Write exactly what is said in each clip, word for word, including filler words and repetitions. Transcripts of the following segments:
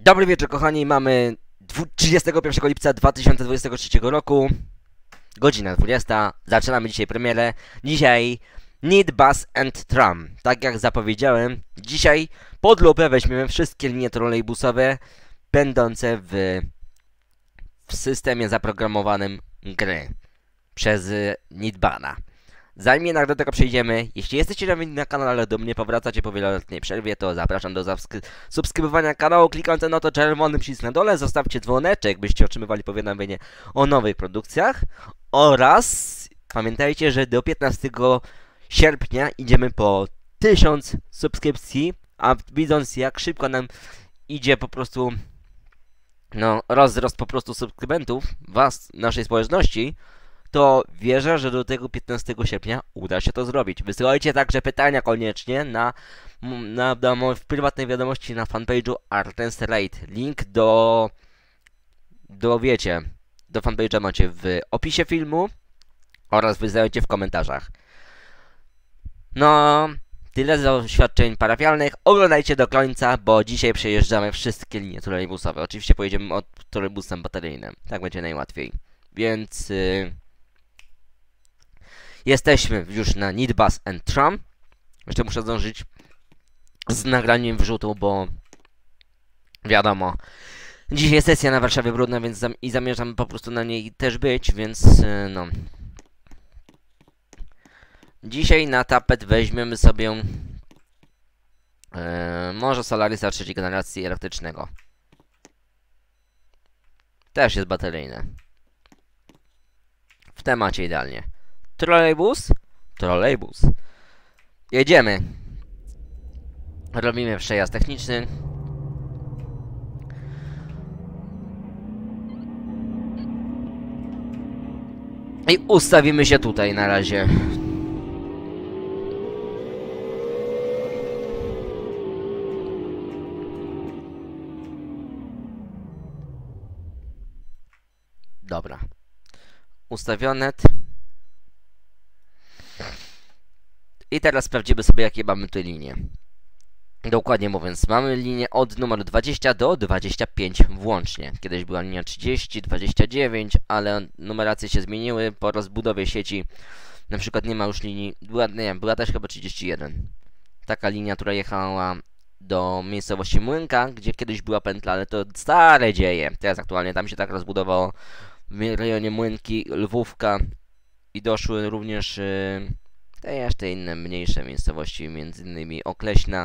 Dobry wieczór, kochani, mamy trzydziestego pierwszego lipca dwa tysiące dwudziestego trzeciego roku, godzina dwudziesta, zaczynamy dzisiaj premierę. Dzisiaj Need Bus and Tram. Tak jak zapowiedziałem, dzisiaj pod lupę weźmiemy wszystkie linie trolejbusowe będące w, w systemie zaprogramowanym gry przez Nidbana. Zanim jednak do tego przejdziemy, jeśli jesteście nowi na kanale, ale do mnie powracacie po wieloletniej przerwie, to zapraszam do subskrybowania kanału, klikając na to czerwony przycisk na dole, zostawcie dzwoneczek, byście otrzymywali powiadomienie o nowych produkcjach oraz pamiętajcie, że do piętnastego sierpnia idziemy po tysiąc subskrypcji, a widząc jak szybko nam idzie po prostu no rozrost po prostu subskrybentów was, naszej społeczności, to wierzę, że do tego piętnastego sierpnia uda się to zrobić. Wysyłajcie także pytania koniecznie na, na, na w prywatnej wiadomości na fanpage'u Artens Raid. Link do, do wiecie, do fanpage'a macie w opisie filmu oraz wysyłajcie w komentarzach. No, tyle z oświadczeń parafialnych. Oglądajcie do końca, bo dzisiaj przejeżdżamy wszystkie linie trolejbusowe. Oczywiście pojedziemy od trolejbusem bateryjnym. Tak będzie najłatwiej. Więc... Yy... Jesteśmy już na Need Bus and Tram. Jeszcze muszę zdążyć z nagraniem wrzutu, bo wiadomo, dzisiaj jest sesja na Warszawie brudna, więc zam i zamierzam po prostu na niej też być, więc yy, no. Dzisiaj na tapet weźmiemy sobie yy, może Solarisa trzeciej generacji elektrycznego. Też jest bateryjne. W temacie idealnie. Trolejbus? Trolejbus. Jedziemy. Robimy przejazd techniczny. I ustawimy się tutaj na razie. Dobra. Ustawione. I teraz sprawdzimy sobie, jakie mamy tutaj linie. Dokładnie mówiąc, mamy linię od numeru dwadzieścia do dwudziestu pięciu włącznie. Kiedyś była linia trzydzieści, dwadzieścia dziewięć, ale numeracje się zmieniły po rozbudowie sieci. Na przykład nie ma już linii, była, nie, była też chyba trzydzieści jeden. Taka linia, która jechała do miejscowości Młynka, gdzie kiedyś była pętla, ale to stare dzieje. Teraz aktualnie tam się tak rozbudowało w rejonie Młynki, Lwówka i doszły również... Yy, te jeszcze inne mniejsze miejscowości, między innymi Okleśna.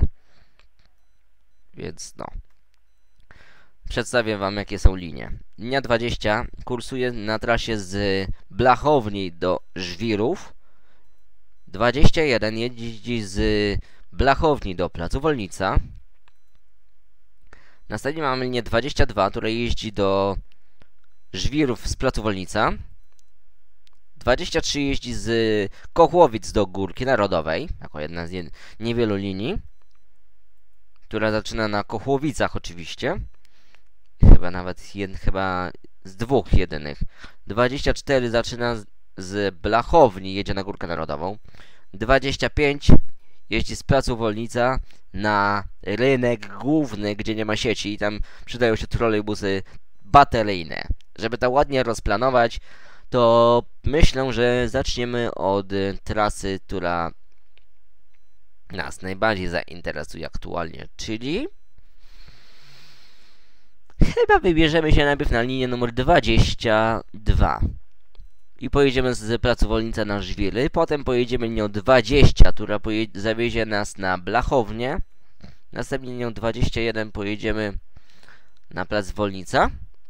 Więc no. Przedstawię wam, jakie są linie. Linia dwadzieścia kursuje na trasie z Blachowni do Żwirów. dwadzieścia jeden jeździ z Blachowni do Placu Wolnica. Następnie mamy linię dwadzieścia dwa, która jeździ do Żwirów z Placu Wolnica. dwadzieścia trzy jeździ z Kochłowic do Górki Narodowej, jako jedna z jed niewielu linii, która zaczyna na Kochłowicach oczywiście. Chyba nawet jed chyba z dwóch jedynych. dwadzieścia cztery zaczyna z, z Blachowni, jedzie na Górkę Narodową. dwadzieścia pięć jeździ z Placu Wolnica na rynek główny, gdzie nie ma sieci i tam przydają się trolejbusy bateryjne. Żeby to ładnie rozplanować, to myślę, że zaczniemy od trasy, która nas najbardziej zainteresuje aktualnie, czyli chyba wybierzemy się najpierw na linię numer dwadzieścia dwa i pojedziemy z Placu Wolnica na Żwiry, potem pojedziemy linią dwadzieścia, która zawiezie nas na Blachownię, następnie linią dwadzieścia jeden pojedziemy na Plac Wolnica.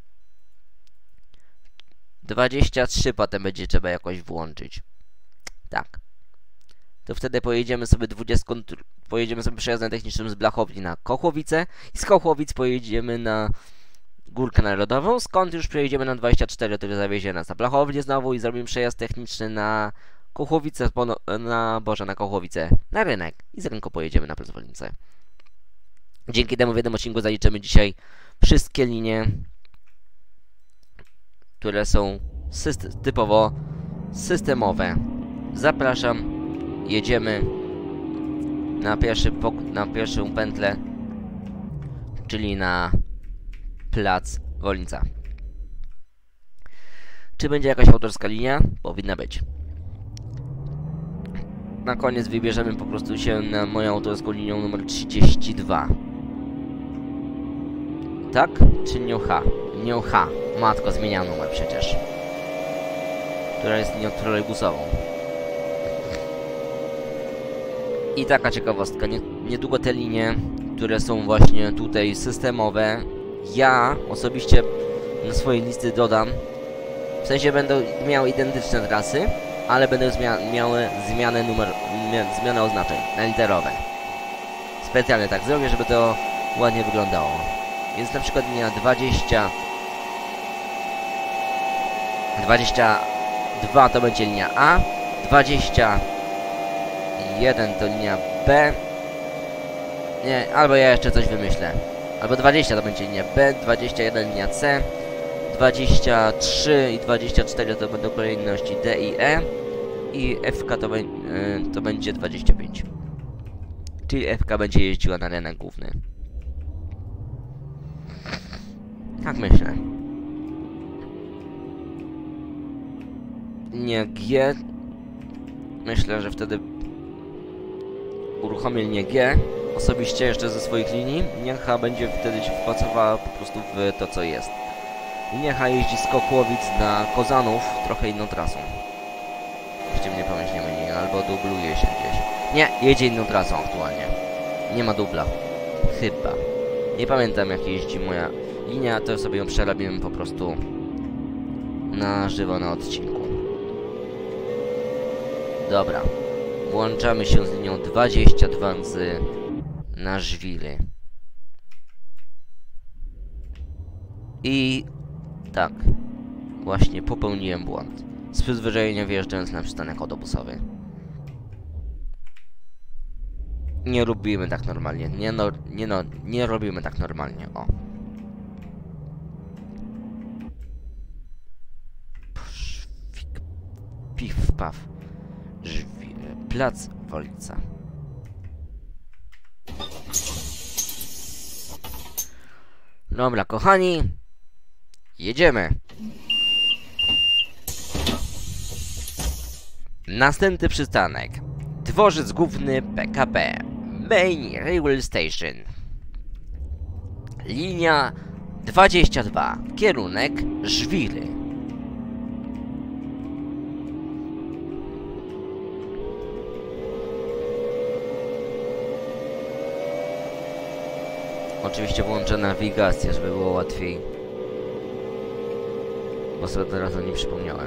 dwadzieścia trzy potem będzie trzeba jakoś włączyć. Tak. To wtedy pojedziemy sobie dwudziestką, pojedziemy sobie przejazdem technicznym z Blachowni na Kochłowice i z Kochłowic pojedziemy na Górkę Narodową, skąd już przejedziemy na dwadzieścia cztery, który zawiezie nas na Blachownię znowu i zrobimy przejazd techniczny na Kochłowice, na Boże, na Kochłowice, na rynek i z rynku pojedziemy na Plac Wolnice. Dzięki temu w jednym odcinku zaliczymy dzisiaj wszystkie linie, które są syst typowo systemowe. Zapraszam, jedziemy na, pierwszy na pierwszą pętlę, czyli na Plac Wolnica. Czy będzie jakaś autorska linia? Powinna być. Na koniec wybierzemy po prostu się na moją autorską linią numer trzydzieści dwa. Tak? Czy linią H? Linią H. Matko, zmieniam numer przecież. Która jest linią trolejbusową. I taka ciekawostka. Nie, niedługo te linie, które są właśnie tutaj systemowe, ja osobiście na swojej listy dodam. W sensie będą miały identyczne trasy, ale będą zmia miały zmianę numer, mia zmianę oznaczeń na literowe. Specjalnie tak zrobię, żeby to ładnie wyglądało. Więc na przykład linia dwadzieścia dwadzieścia dwa to będzie linia A, dwadzieścia jeden to linia B. Nie, albo ja jeszcze coś wymyślę. Albo dwadzieścia to będzie linia B, dwadzieścia jeden linia C, dwadzieścia trzy i dwadzieścia cztery to będą kolejności D i E i F K to, be, yy, to będzie dwadzieścia pięć. Czyli F K będzie jeździła na rynek główny. Tak myślę. Linia G. Myślę, że wtedy uruchomię linię G. Osobiście jeszcze ze swoich linii. Linia H będzie wtedy się wpłacowała po prostu w to, co jest. Linia H jeździ z Kokłowic na Kozanów trochę inną trasą. Jeśli mnie pamięć nie myli, albo dubluje się gdzieś. Nie, jedzie inną trasą aktualnie. Nie ma dubla. Chyba. Nie pamiętam, jak jeździ moja linia, to sobie ją przerobimy po prostu na żywo na odcinku. Dobra. Włączamy się z linią dwadzieścia dwa z na Żwiry. I tak, właśnie popełniłem błąd. Z przyzwyczajenia wjeżdżając na przystanek autobusowy. Nie robimy tak normalnie. Nie no, nie no, nie robimy tak normalnie. O. Pszwik, pif, paf. Żwiry. Plac Wolnica. Dobra, kochani. Jedziemy. Następny przystanek. Dworzec główny P K P. Main Railway Station. Linia dwadzieścia dwa. Kierunek Żwiry. Oczywiście włączę nawigację, żeby było łatwiej. Bo sobie teraz o nim przypomniałem.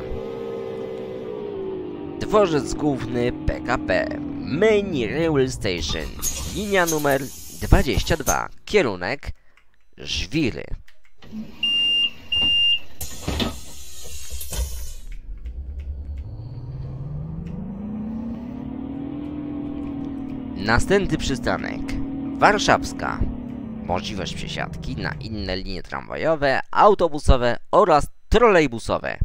Dworzec główny P K P. Main Railway Station. Linia numer dwadzieścia dwa. Kierunek Żwiry. Następny przystanek. Warszawska. Możliwość przesiadki na inne linie tramwajowe, autobusowe oraz trolejbusowe.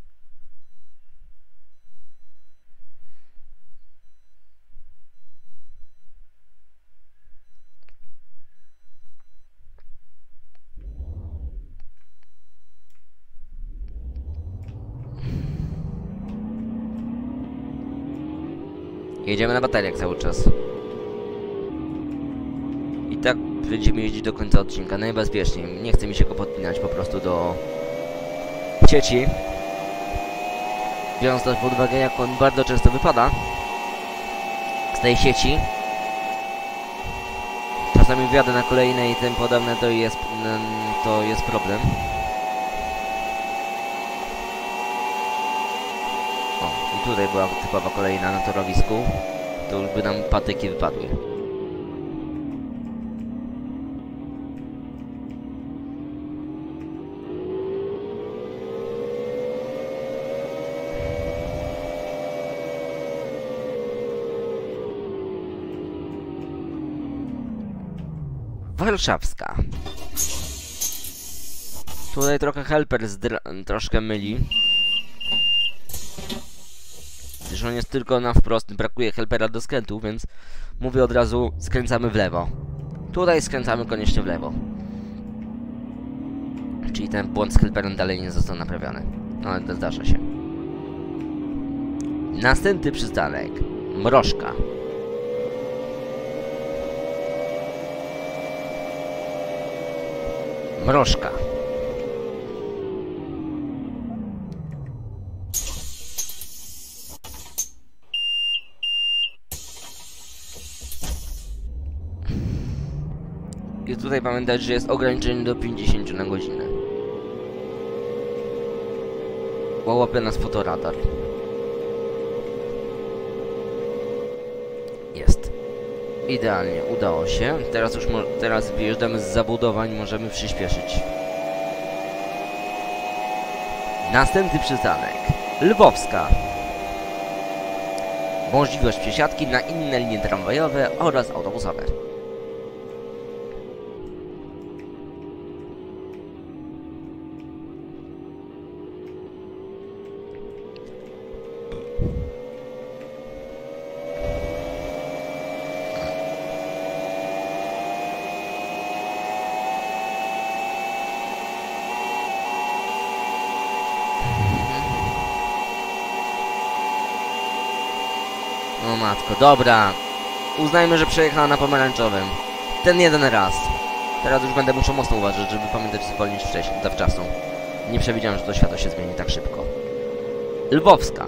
Jedziemy na bateriach cały czas. I tak będziemy jeździć do końca odcinka, najbezpieczniej. Nie chce mi się go podpinać po prostu do sieci. Biorąc też pod uwagę, jak on bardzo często wypada z tej sieci. Czasami wjadę na kolejne i tym podobne, to jest, to jest problem. O, i tutaj była typowa kolejna na torowisku. To już by nam patyki wypadły. Warszawska. Tutaj trochę helper troszkę myli. Gdyż on jest tylko na wprost, brakuje helpera do skrętu, więc mówię od razu, skręcamy w lewo. Tutaj skręcamy koniecznie w lewo. Czyli ten błąd z Helperem dalej nie został naprawiony. No ale to zdarza się. Następny przystanek. Mrożka. Mrożka. I tutaj pamiętać, że jest ograniczenie do pięćdziesięciu na godzinę. Bo łapie nas fotoradar. Jest. Idealnie, udało się. Teraz już teraz wyjeżdżamy z zabudowań, możemy przyspieszyć. Następny przystanek. Lwowska. Możliwość przesiadki na inne linie tramwajowe oraz autobusowe. O matko, dobra. Uznajmy, że przejechała na pomarańczowym. Ten jeden raz. Teraz już będę musiał mocno uważać, żeby pamiętać zwolnić wcześniej, zawczasu. Nie przewidziałem, że to światło się zmieni tak szybko. Lwowska.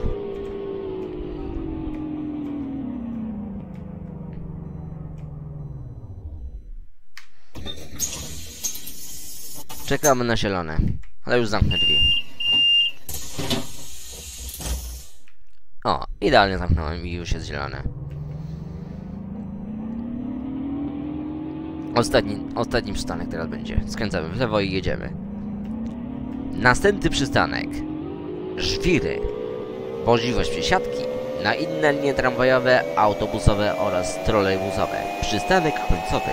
Czekamy na zielone. Ale już zamknę drzwi. O, idealnie zamknąłem i już jest zielone. Ostatni, ostatni przystanek teraz będzie. Skręcamy w lewo i jedziemy. Następny przystanek. Żwiry. Możliwość przesiadki na inne linie tramwajowe, autobusowe oraz trolejbusowe. Przystanek końcowy.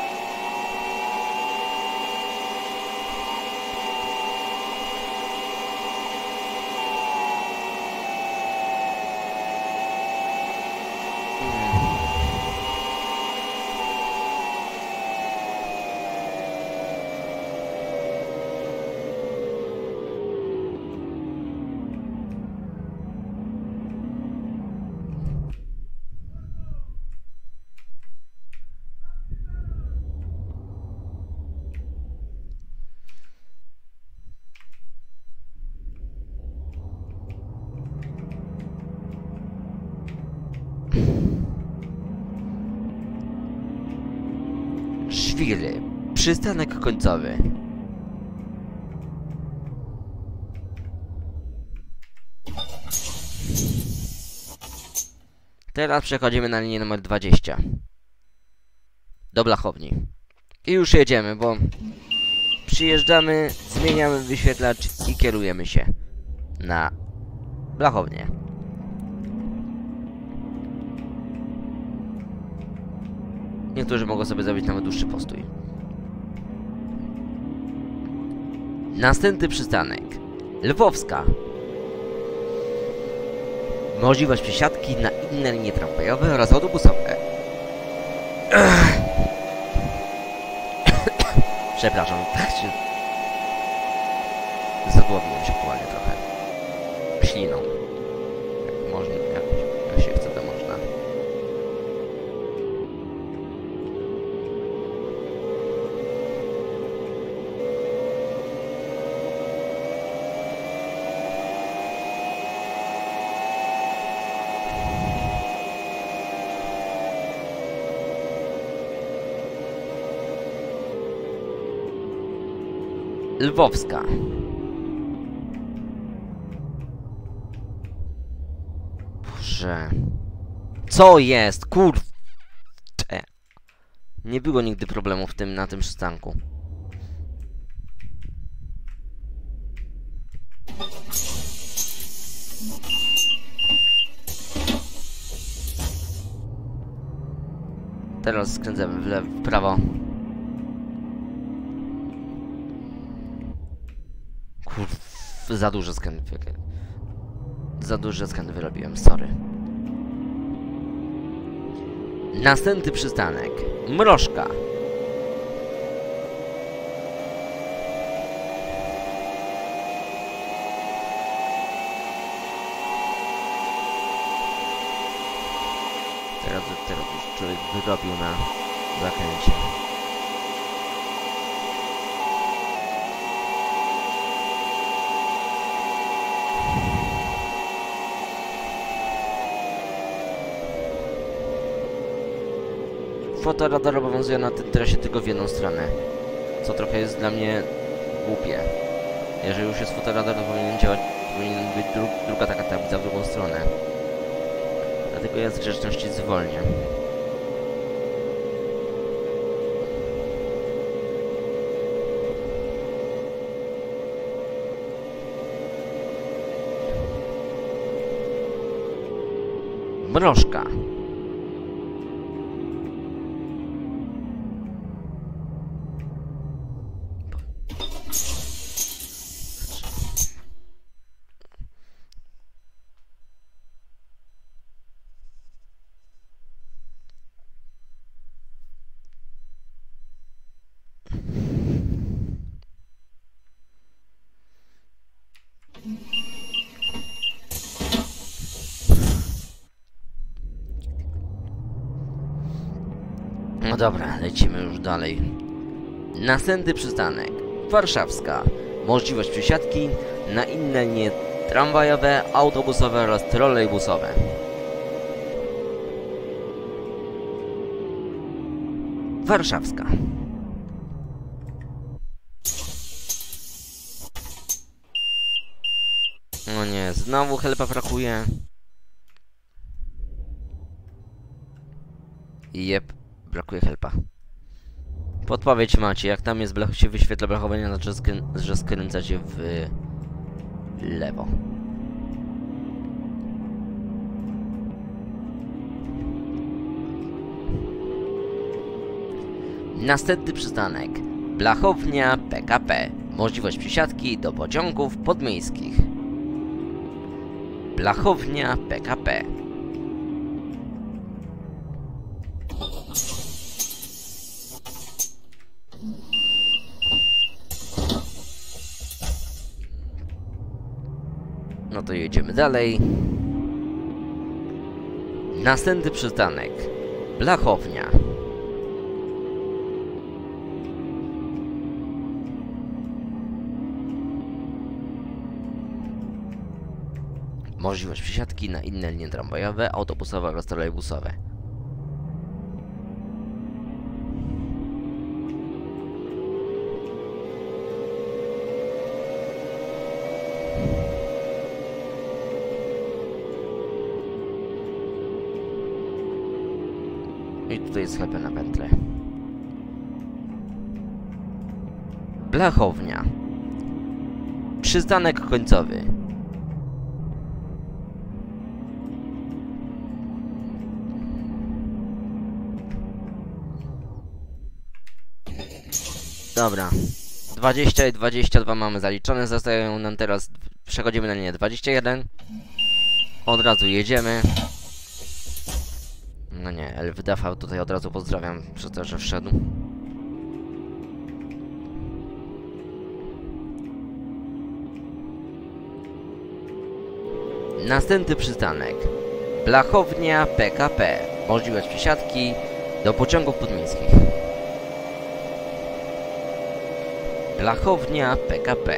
Żwiry. Przystanek końcowy. Teraz przechodzimy na linię numer dwadzieścia. Do Blachowni. I już jedziemy, bo przyjeżdżamy, zmieniamy wyświetlacz i kierujemy się na Blachownię. Niektórzy mogą sobie zrobić nawet dłuższy postój. Następny przystanek. Lwowska. Możliwość przesiadki na inne linie tramwajowe oraz autobusowe. Przepraszam, tak się... zadławiłem się aktualnie trochę. Śliną. Jak można, jak, jak się chce, to można. Lwowska. Boże. Co jest? Kurde. Nie było nigdy problemu w tym, na tym przystanku. Teraz skręcamy w lewo, w prawo. Kurwa, za dużo skręt. Za duże skręty wyrobiłem, sorry. Następny przystanek. Mrożka. człowiek wyrobił na zakręcie. Fotoradar obowiązuje na tym trasie tylko w jedną stronę, co trochę jest dla mnie głupie. Jeżeli już jest fotoradar, to powinien działać, powinien być dru druga taka tablica w drugą stronę. Dlatego ja z grzeczności zwolnię. Mrożka. No dobra, lecimy już dalej. Następny przystanek. Warszawska. Możliwość przesiadki na inne linie tramwajowe, autobusowe oraz trolejbusowe. Warszawska. No nie, znowu helpa brakuje. Jep. Brakuje helpa. Podpowiedź macie, jak tam jest blach, się wyświetla blachowanie, znaczy, skrę że skręcacie w lewo. Następny przystanek. Blachownia P K P. Możliwość przesiadki do pociągów podmiejskich. Blachownia P K P. No to jedziemy dalej. Następny przystanek. Blachownia. Możliwość przesiadki na inne linie tramwajowe, autobusowe oraz trolejbusowe. I tutaj jest chleb na pętlę. Blachownia. Przystanek końcowy. Dobra. dwadzieścia i dwadzieścia dwa mamy zaliczone. Zostają nam teraz... Przechodzimy na linię dwadzieścia jeden. Od razu jedziemy. No nie, Elfdafa tutaj od razu pozdrawiam przez to, że wszedł. Następny przystanek. Blachownia P K P. Możliwość przesiadki do pociągów podmiejskich. Blachownia P K P.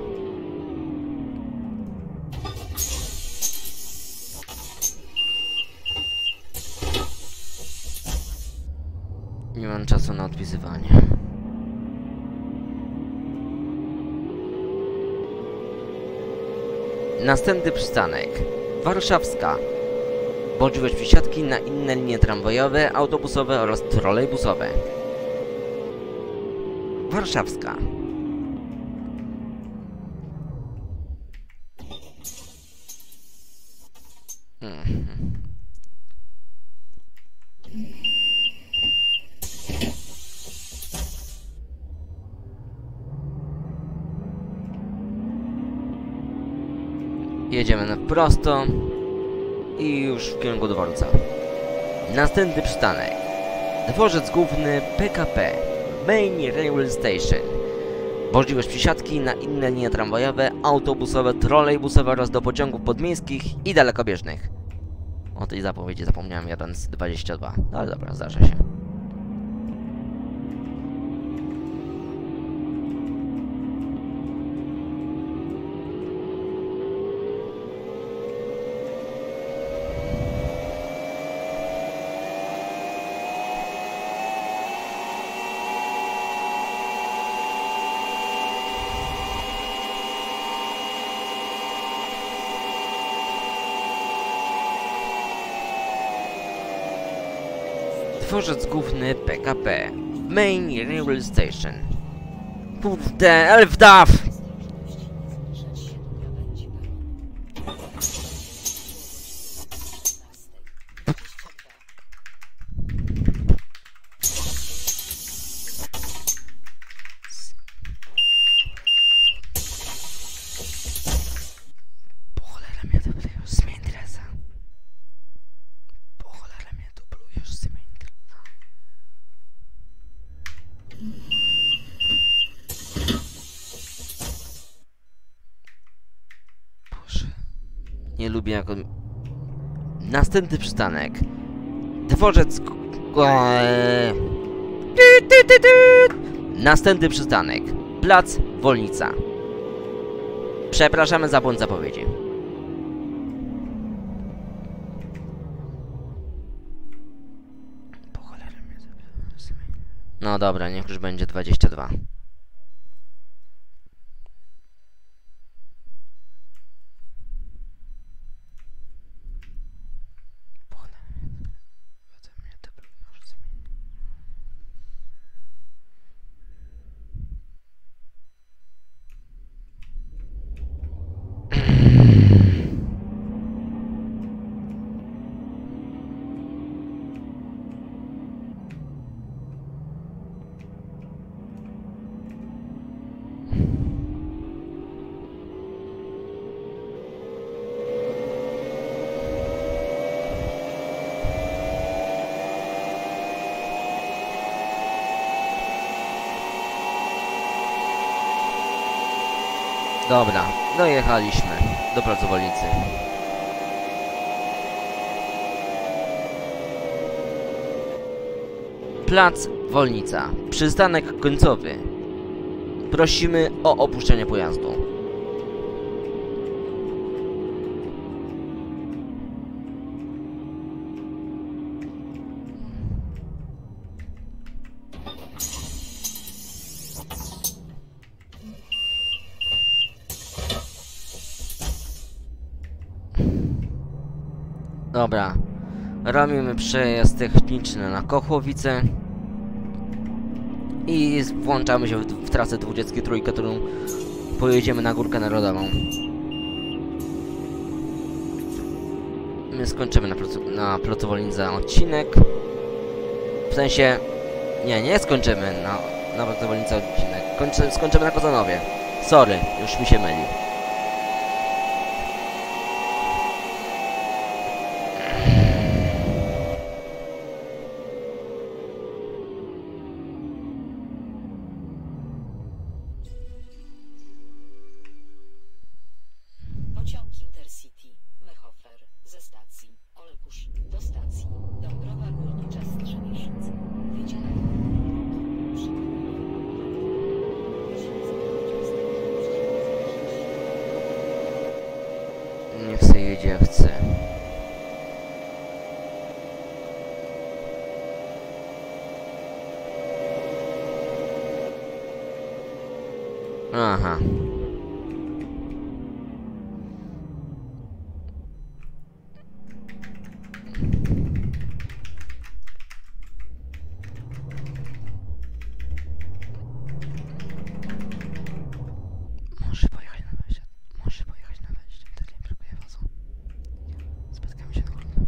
Nie mam czasu na odpisywanie. Następny przystanek. Warszawska. Możliwość przesiadki na inne linie tramwajowe, autobusowe oraz trolejbusowe. Warszawska. Hmm. Jedziemy na prosto i już w kierunku dworca. Następny przystanek. Dworzec główny P K P. Main Railway Station. Możliwość przesiadki na inne linie tramwajowe, autobusowe, trolejbusowe oraz do pociągów podmiejskich i dalekobieżnych. O tej zapowiedzi zapomniałem, jadąc dwadzieścia dwa. No ale dobra, zdarza się. Dworzec główny P K P. Main Railway Station. Kurde, Elfdaw! Po cholera mnie to plujesz z Mendresa. Po cholera mnie to plujesz z Mendresa. Boże. Nie lubię jak on... Następny przystanek. Dworzec... Eee. Ty, ty, ty, ty. Następny przystanek. Plac Wolnica. Przepraszamy za błąd zapowiedzi. Po cholerę mnie zabiło. No dobra, niech już będzie dwadzieścia dwa. Dobra, dojechaliśmy do placu Wolnicy. Plac Wolnica. Przystanek końcowy. Prosimy o opuszczenie pojazdu. Dobra, robimy przejazd techniczny na Kochłowice i włączamy się w, w trasę dwudziestą trójkę, którą pojedziemy na Górkę Narodową. My skończymy na placu, na placu Wolnicy odcinek. W sensie... Nie, nie skończymy na, na placu Wolnicy odcinek. Kończy, skończymy na Kozanowie. Sorry, już mi się myli. Pociąg Intercity Mechofer ze stacji Olkusz do stacji Dąbrowa Górnicza Strzemieszyce. Wyjdzie na Niech se jedzie jak chce. Aha. Może pojechać na wejście. Może pojechać na wejście. Wtedy nie brakuje wozu. Spotkamy się na górze.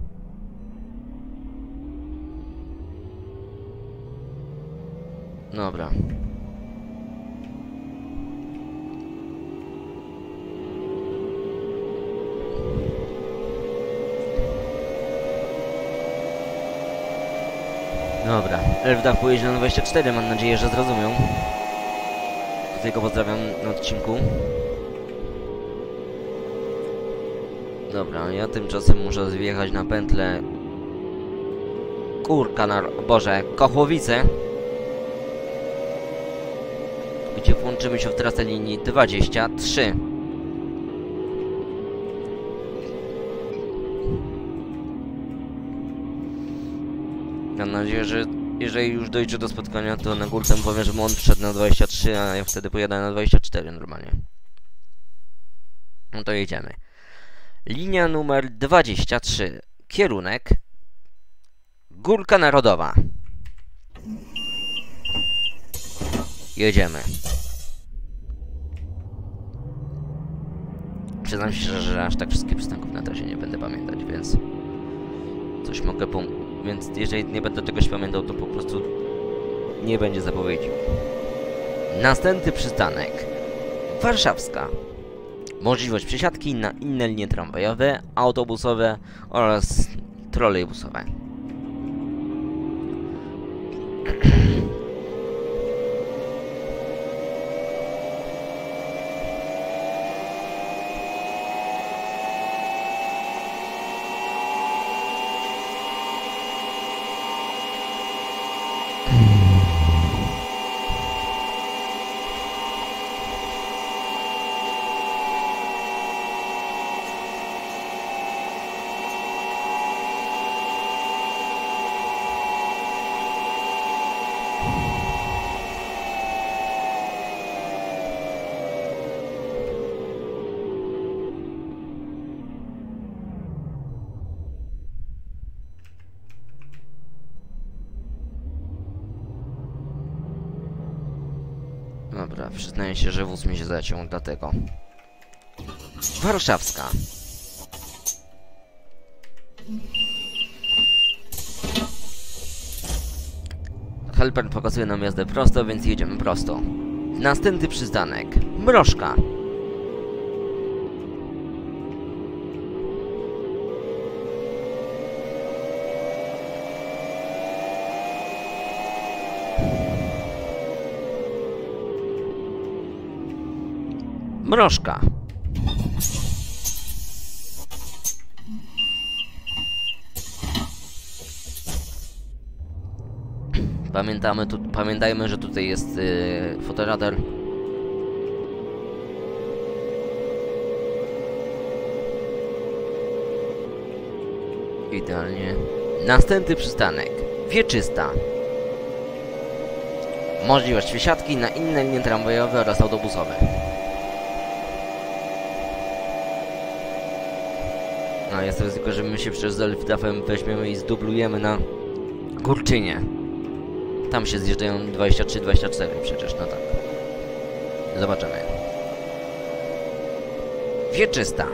Dobra. Dobra, Elfdaw pojedzie na dwadzieścia cztery, mam nadzieję, że zrozumią. Tutaj go pozdrawiam na odcinku. Dobra, ja tymczasem muszę zjechać na pętlę Kurka na... Boże, Kochłowice, gdzie włączymy się w trasę linii dwadzieścia trzy. Mam nadzieję, że jeżeli już dojdzie do spotkania, to na górce mu powiem, że on wszedł na dwadzieścia trzy, a ja wtedy pojadę na dwadzieścia cztery normalnie. No to jedziemy. Linia numer dwadzieścia trzy. Kierunek Górka Narodowa. Jedziemy. Przyznam się szczerze, że aż tak wszystkich przystanków na trasie nie będę pamiętać, więc coś mogę pomóc. Więc jeżeli nie będę czegoś pamiętał, to po prostu nie będzie zapowiedzi. Następny przystanek Warszawska. Możliwość przesiadki na inne linie tramwajowe, autobusowe oraz trolejbusowe. Dobra, przyznaję się, że wóz mi się zaciął, dlatego. Warszawska. Helper pokazuje nam jazdę prosto, więc jedziemy prosto. Następny przystanek Mrożka. Mrożka. Pamiętamy tu, pamiętajmy, że tutaj jest yy, fotoradar. Idealnie. Następny przystanek Wieczysta. Możliwość przesiadki na inne linie tramwajowe oraz autobusowe. No, jest ryzyko, że my się przez Elfdafem weźmiemy i zdublujemy na Górczynie. Tam się zjeżdżają dwadzieścia trzy dwadzieścia cztery przecież, no tak. Zobaczymy. Wieczysta.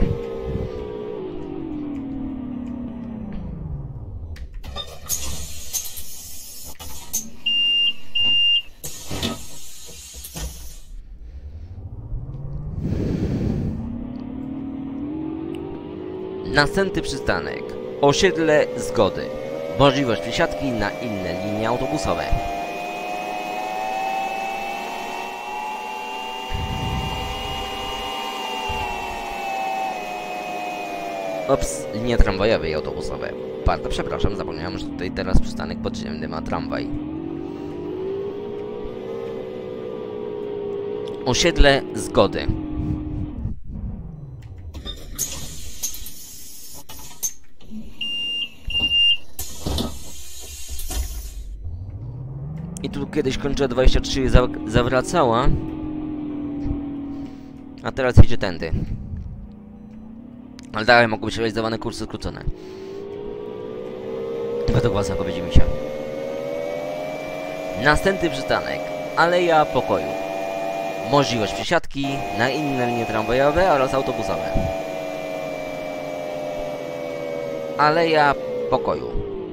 Następny przystanek Osiedle Zgody. Możliwość przesiadki na inne linie autobusowe. Ops, linie tramwajowe i autobusowe. Bardzo przepraszam, zapomniałem, że tutaj teraz przystanek podziemny ma tramwaj. Osiedle Zgody. I tu kiedyś kończyła dwadzieścia trzy za zawracała. A teraz idzie tędy. Ale dalej mogą być realizowane kursy skrócone. Według was zapowiedzi mi się. Następny przystanek Aleja Pokoju. Możliwość przesiadki na inne linie tramwajowe oraz autobusowe. Aleja Pokoju.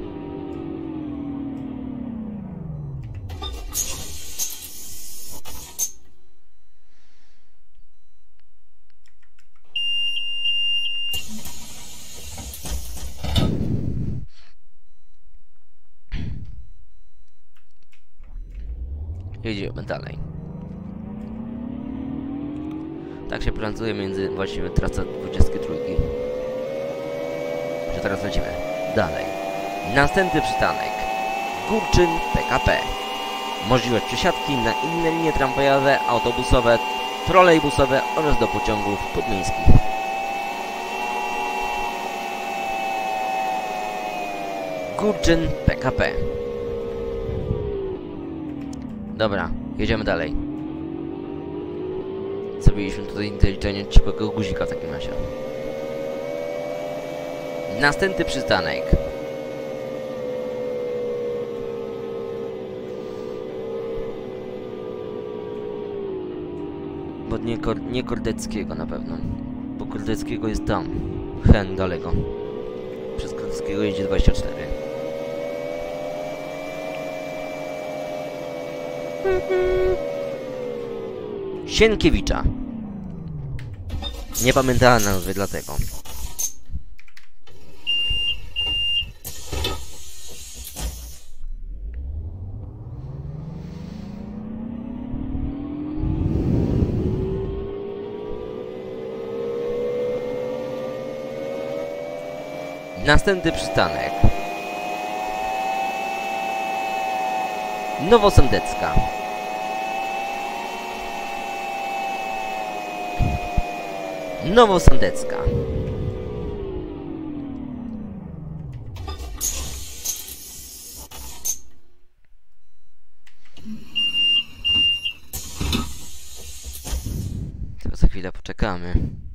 Jedziemy dalej. Tak się pracuje między właściwie trasą dwudziestki trójki. Także teraz lecimy dalej. Następny przystanek. Górczyn P K P. Możliwość przesiadki na inne linie tramwajowe, autobusowe, trolejbusowe oraz do pociągów podmiejskich. Górczyn P K P. Dobra, jedziemy dalej. Zrobiliśmy tutaj inteligentnie ciepłego guzika w takim razie. Następny przystanek. Bo nie, Kor nie Kordeckiego na pewno. Bo Kordeckiego jest tam. Hen daleko. Przez Kordeckiego jedzie dwadzieścia cztery. Sienkiewicza. Nie pamiętałem nazwy, dlatego. Następny przystanek. Nowosądecka. Nowosądecka. Tylko za chwilę poczekamy.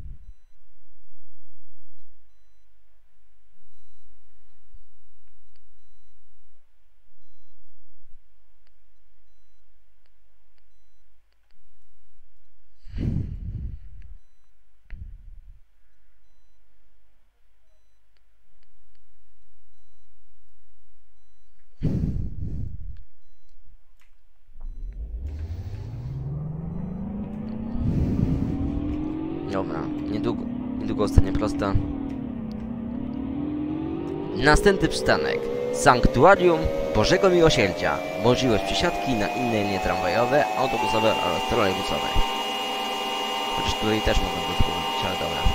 Dobra, niedługo, niedługo ostatnia prosta. Następny przystanek. Sanktuarium Bożego Miłosierdzia. Możliwość przesiadki na inne linie tramwajowe, autobusowe oraz trolejbusowe. Chociaż tutaj też mogą to powiedzieć, ale dobra.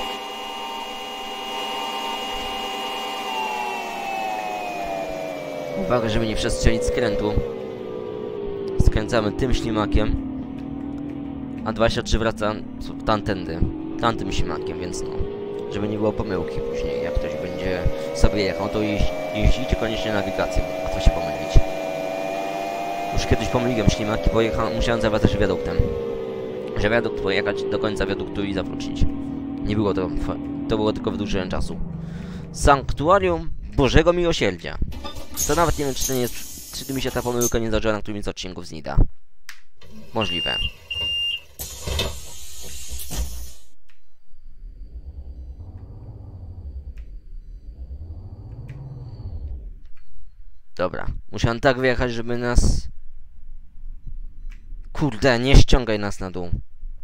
Uwaga, żeby nie przestrzelić skrętu. Skręcamy tym ślimakiem. A dwadzieścia trzy wraca tamtędy, tamtym ślimakiem, więc no, żeby nie było pomyłki później, jak ktoś będzie sobie jechał, to jeź, jeździcie koniecznie nawigacją, a to się pomylić. Już kiedyś pomyliłem ślimaki, bo jechałem, musiałem zawracać wiaduktem. Że wiadukt pojechać do końca wiaduktu i zawrócić. Nie było to, to było tylko wydłużenie czasu. Sanktuarium Bożego Miłosierdzia. To nawet nie wiem, czy to nie jest, czy mi się ta pomyłka nie zdarzyła na którymś z odcinków z Nida. Możliwe. Dobra, musiałem tak wyjechać, żeby nas... Kurde, nie ściągaj nas na dół.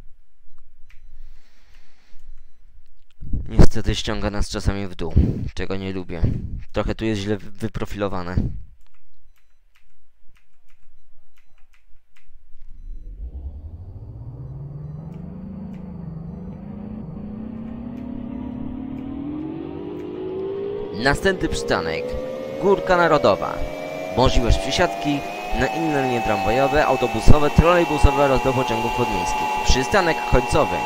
Niestety ściąga nas czasami w dół, czego nie lubię. Trochę tu jest źle wyprofilowane. Następny przystanek. Górka Narodowa. Możliwość przesiadki na inne linie tramwajowe, autobusowe, trolejbusowe oraz do pociągów podmiejskich. Przystanek końcowy.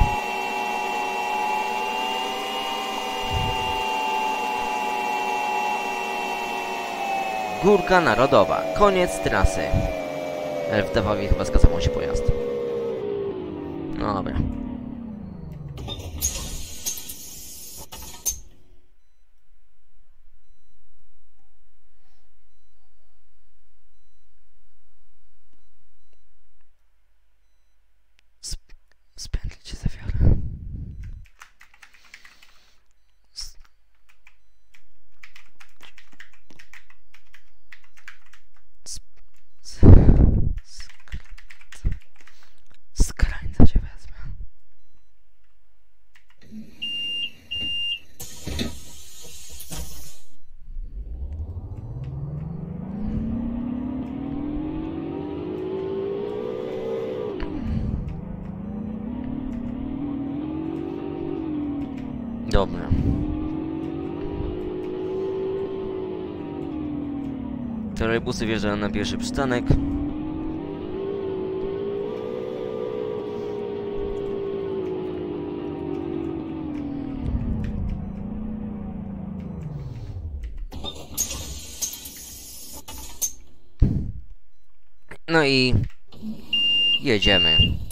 Górka Narodowa. Koniec trasy. Ale w Dawawie chyba skasował się pojazd. No dobra. Spędlić się za wiarę. Skrańca cię wezmę. Dobra. Trolejbusy wjeżdżają na pierwszy przystanek. No i jedziemy.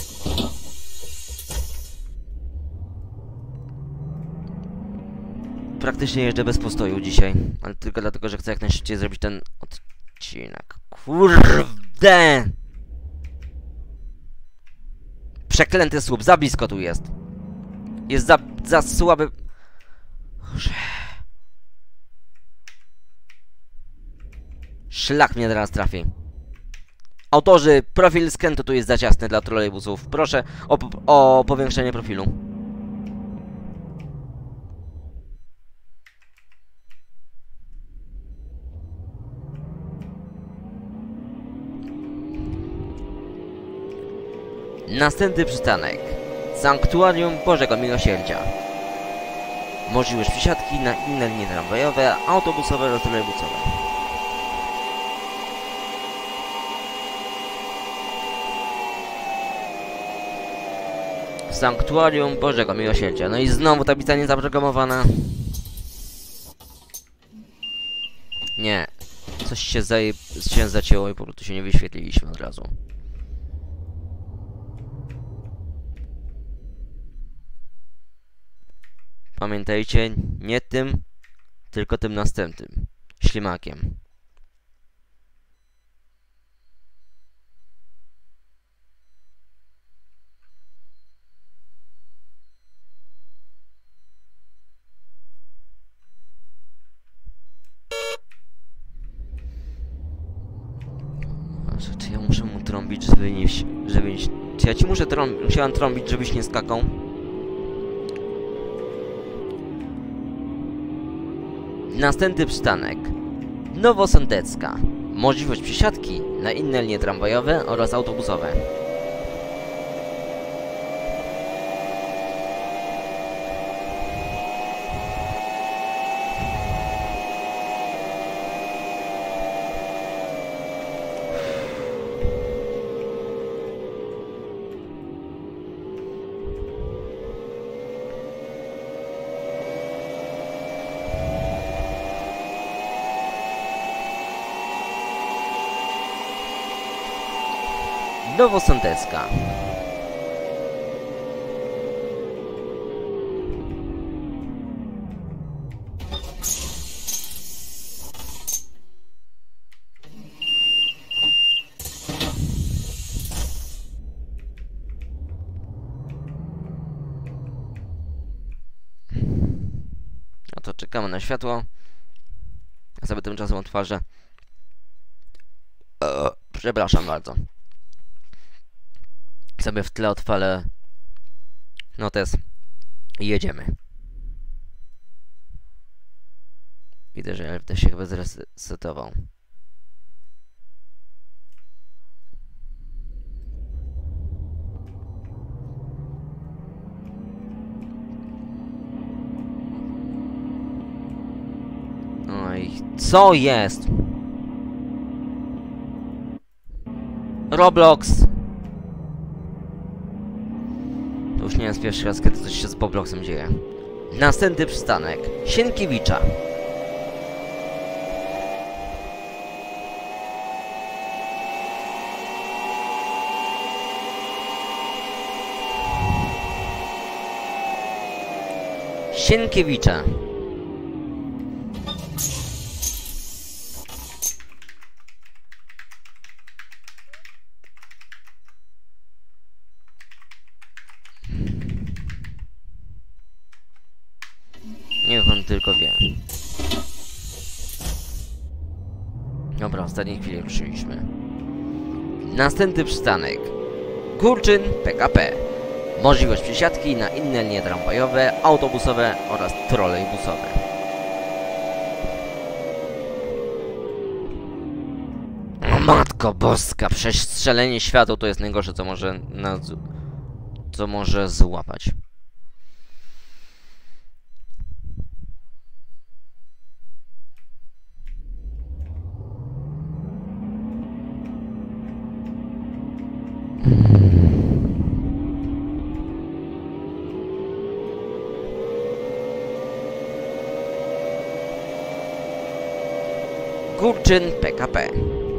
Praktycznie jeżdżę bez postoju dzisiaj, ale tylko dlatego, że chcę jak najszybciej zrobić ten odcinek. Kurde! Przeklęty słup, za blisko tu jest. Jest za, za słaby... Boże. Szlak mnie teraz trafi. Autorzy, profil skrętu tu jest za ciasny dla trolejbusów. Proszę o, o powiększenie profilu. Następny przystanek. Sanktuarium Bożego Miłosierdzia. Możliwość przesiadki na inne linie tramwajowe, autobusowe oraz trolejbusowe. Sanktuarium Bożego Miłosierdzia. No i znowu tablica niezaprogramowana. Nie. Coś się, zaje... się zacięło i po prostu się nie wyświetliliśmy od razu. Pamiętajcie, nie tym, tylko tym następnym. Ślimakiem. Czy ja muszę mu trąbić, żeby nie... Żeby nie czy ja ci muszę trąbić... Musiałem trąbić, żebyś nie skakał? Następny przystanek. Nowosądecka. Możliwość przesiadki na inne linie tramwajowe oraz autobusowe. Nowosądecka. No to czekamy na światło. Ja sobie tymczasem otworzę. Eee, przepraszam bardzo. Sobie w tle odpalę notes i jedziemy. Widzę, że L F D się chyba zresetował. Oj, co jest? Roblox! To już nie jest pierwszy raz, kiedy coś się z Robloxem dzieje. Następny przystanek. Sienkiewicza. Sienkiewicza. Niech on tylko wie. Dobra, w ostatniej chwili ruszyliśmy. Następny przystanek. Górczyn P K P. Możliwość przesiadki na inne linie tramwajowe, autobusowe oraz trolejbusowe. O matko boska, przestrzelenie światła to jest najgorsze, co może nas, co może złapać. Górczyn P K P.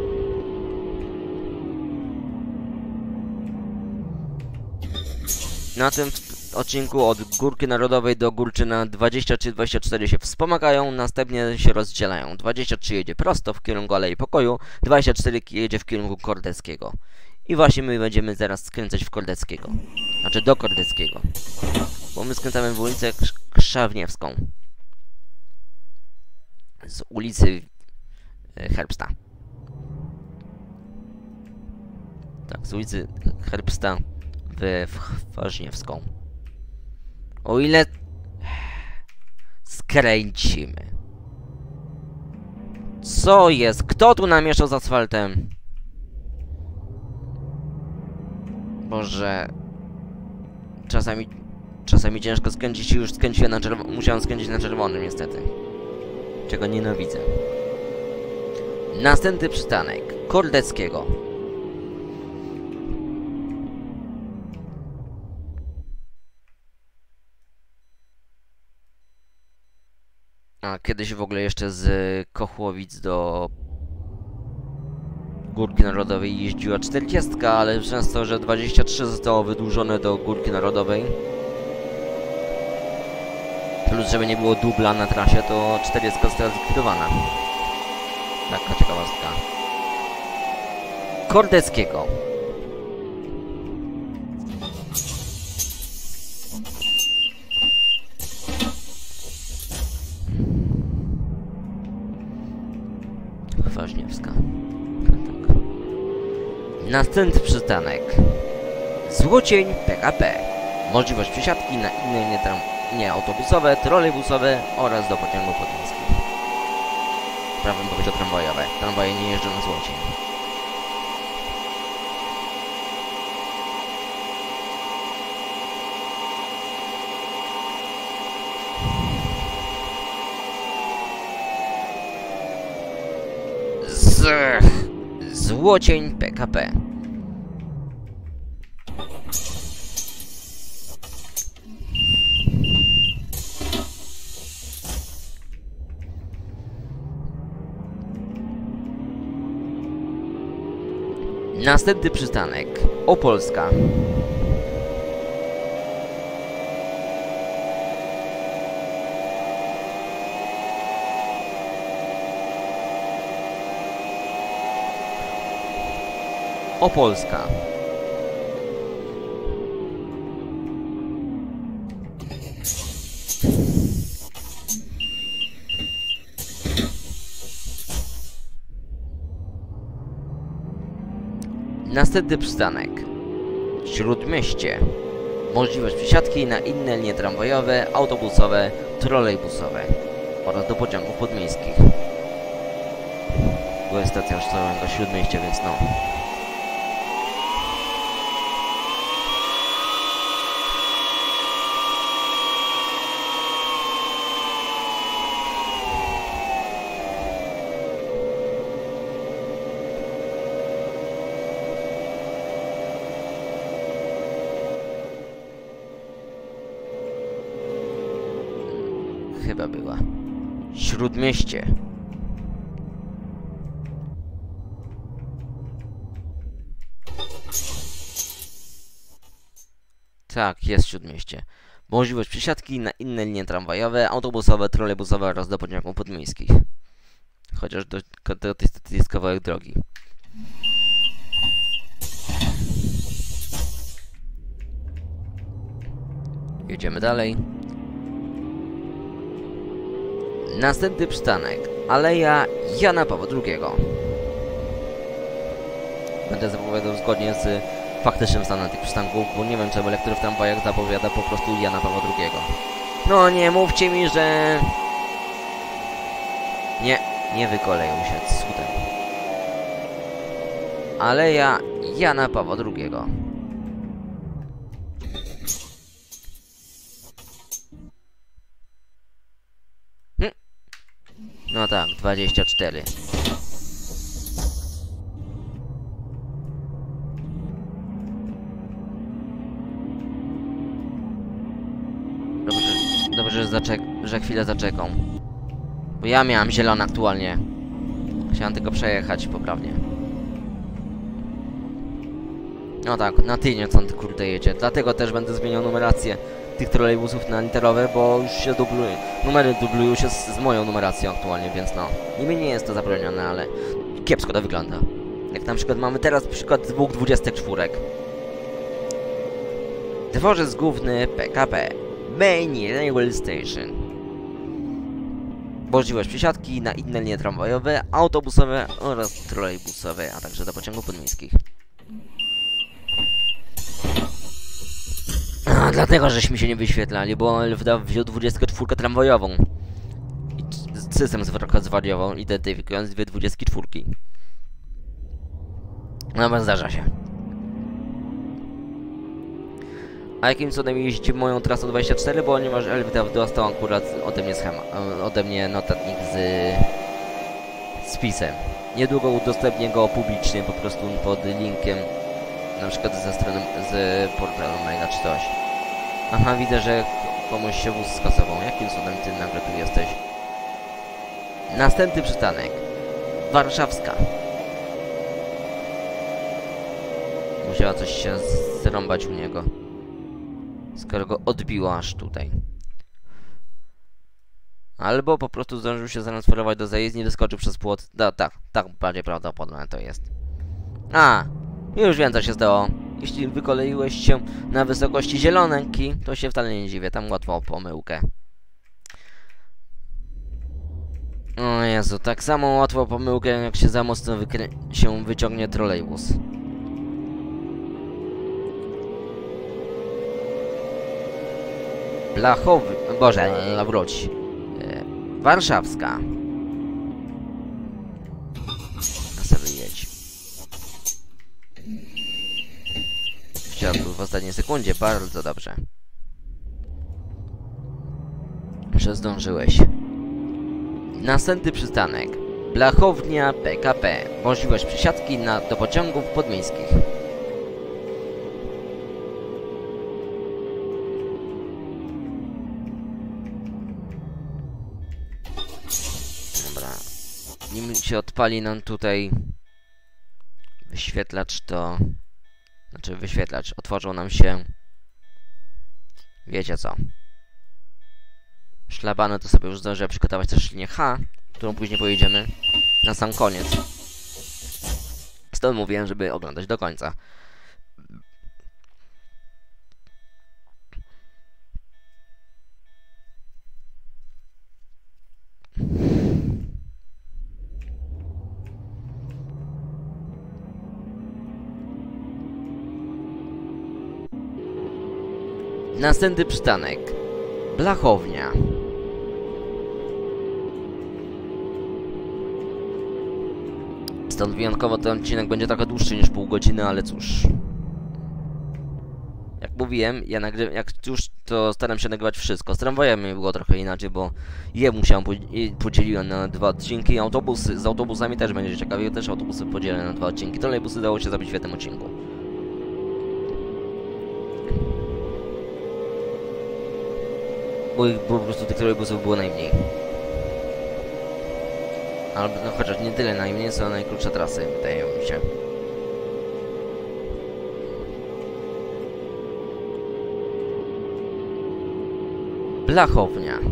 Na tym odcinku od Górki Narodowej do Górczyna dwadzieścia trzy dwadzieścia cztery się wspomagają, następnie się rozdzielają. dwadzieścia trzy jedzie prosto w kierunku Alei Pokoju, dwadzieścia cztery jedzie w kierunku Kordeckiego. I właśnie my będziemy zaraz skręcać w Kordeckiego. Znaczy do Kordeckiego. Bo my skręcamy w ulicę Krzawniewską. Z ulicy Herbsta. Tak, z ulicy Herbsta w Warzniewską. O ile skręcimy. Co jest? Kto tu namieszał z asfaltem? Boże. Czasami czasami ciężko skręcić i już skręciłem na czerwonym. Musiałem skręcić na czerwonym niestety. Czego nienawidzę. Następny przystanek Kordeckiego. A kiedyś w ogóle jeszcze z Kochłowic do Górki Narodowej jeździła czterdziestka, ale przez to, że dwadzieścia trzy zostało wydłużone do Górki Narodowej, plus żeby nie było dubla na trasie, to czterdziestka została zlikwidowana. Taka ciekawostka. Kordeckiego. Warzniewska. Tak. Następny przystanek Złocień P K P. Możliwość przesiadki na inne linie tram... nie autobusowe, trolejbusowe oraz do pociągów podmiejskich. Prawem powiedział tramwajowe. Tramwaje nie jeżdżą na Złocień. Z... Złocień P K P. Następny przystanek Opolska. Opolska. Następny przystanek Śródmieście. Możliwość przesiadki na inne linie tramwajowe, autobusowe, trolejbusowe oraz do pociągów podmiejskich. Była stacja szkolna Śródmieście, więc no. Chyba była. Śródmieście. Tak, jest Śródmieście. Możliwość przesiadki na inne linie tramwajowe, autobusowe, trolejbusowe oraz do pociągów podmiejskich. Chociaż do, do tej stacji jest kawałek drogi. Jedziemy dalej. Następny przystanek Aleja Jana Pawła drugiego. Będę zapowiadał zgodnie z faktycznym stanem tych przystanków, bo nie wiem czemu lektor w tramwajach zapowiada po prostu Jana Pawła drugiego. No nie mówcie mi, że... Nie, nie wykoleją się cudem. Aleja Jana Pawła drugiego. No tak, dwadzieścia cztery. Dobrze, dobrze że, zaczek że chwilę zaczekam. Bo ja miałem zielone aktualnie. Chciałem tylko przejechać poprawnie. No tak, na tylnie co on kurde jedzie. Dlatego też będę zmieniał numerację tych trolejbusów na literowe, bo już się dubluje. Numery dublują się z, z moją numeracją aktualnie, więc no. Niby nie jest to zabronione, ale kiepsko to wygląda. Jak na przykład mamy teraz przykład dwóch dwudziestek czwórek. Dworzec główny P K P. Main Railway Station. Możliwość przesiadki na inne linie tramwajowe, autobusowe oraz trolejbusowe, a także do pociągów podmiejskich. A, dlatego żeśmy się nie wyświetlali, bo Elfda wziął dwudziestkę czwórkę tramwajową. I system zwariował, identyfikując dwie dwudziestki czwórki. No, bo zdarza się. A jakim cudem jeździ moją trasą dwadzieścia cztery, bo ponieważ Elfda dostał akurat ode mnie schemat, ode mnie notatnik z spisem. Niedługo udostępnię go publicznie po prostu pod linkiem, na przykład ze strony, z portalu Maila czy coś. Aha, widzę, że komuś się wóz skasował. Jakim cudem ty nagle tu jesteś? Następny przystanek. Warszawska. Musiała coś się zrąbać u niego, skoro go odbiło aż tutaj. Albo po prostu zdążył się zatransferować do zajezdni, wyskoczył przez płot. Da, tak, tak bardziej prawdopodobne to jest. A, już wiem co się stało. Jeśli wykoleiłeś się na wysokości zielonki, to się wcale nie dziwię, tam łatwo o pomyłkę. O Jezu, tak samo łatwo o pomyłkę, jak się za mocno się wyciągnie trolejbus. Blachowy... Boże, wróć. E, Warszawska. A sobie jedź. Wsiadł w ostatniej sekundzie, bardzo dobrze. Że zdążyłeś. Następny przystanek. Blachownia P K P. Możliwość przesiadki na, do pociągów podmiejskich. Dobra. Nim się odpali nam tutaj wyświetlacz, to... Znaczy wyświetlacz. Otworzył nam się... Wiecie co. Szlabany to sobie już zdążę przygotować też linię H, którą później pojedziemy na sam koniec. Stąd mówiłem, żeby oglądać do końca. Następny przystanek. Blachownia. Stąd wyjątkowo ten odcinek będzie trochę dłuższy niż pół godziny, ale cóż. Jak mówiłem, ja nagrywam, jak już to staram się nagrywać wszystko. Z tramwajami było trochę inaczej, bo je musiałem podzieliłem na dwa odcinki. Autobusy, z autobusami też będzie ciekawie, też autobusy podzielę na dwa odcinki. Trolejbusy dało się zrobić w jednym odcinku. Bo, bo po prostu tych trolejbusów było najmniej. Albo no, chociaż nie tyle najmniej, co najkrótsze trasy, wydaje mi się. Blachownia.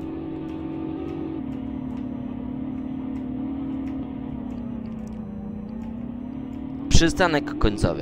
Przystanek końcowy.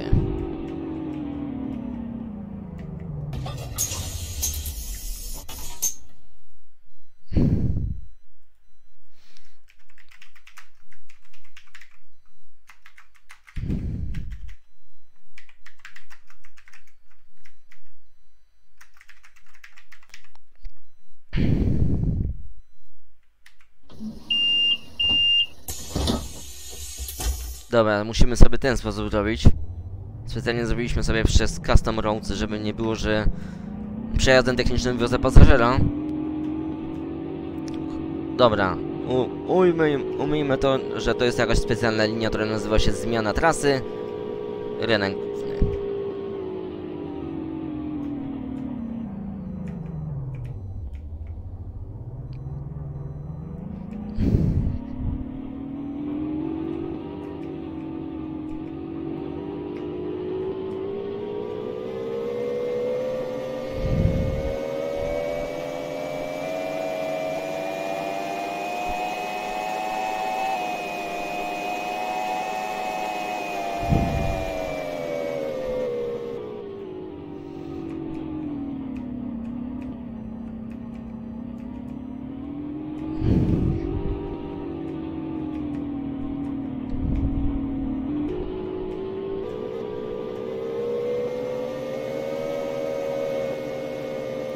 Dobra, musimy sobie ten sposób zrobić. Specjalnie zrobiliśmy sobie przez custom roads, żeby nie było, że przejazdem technicznym wiozę pasażera. Dobra, U, ujmy, umyjmy to, że to jest jakaś specjalna linia, która nazywa się zmiana trasy. Rynek główny.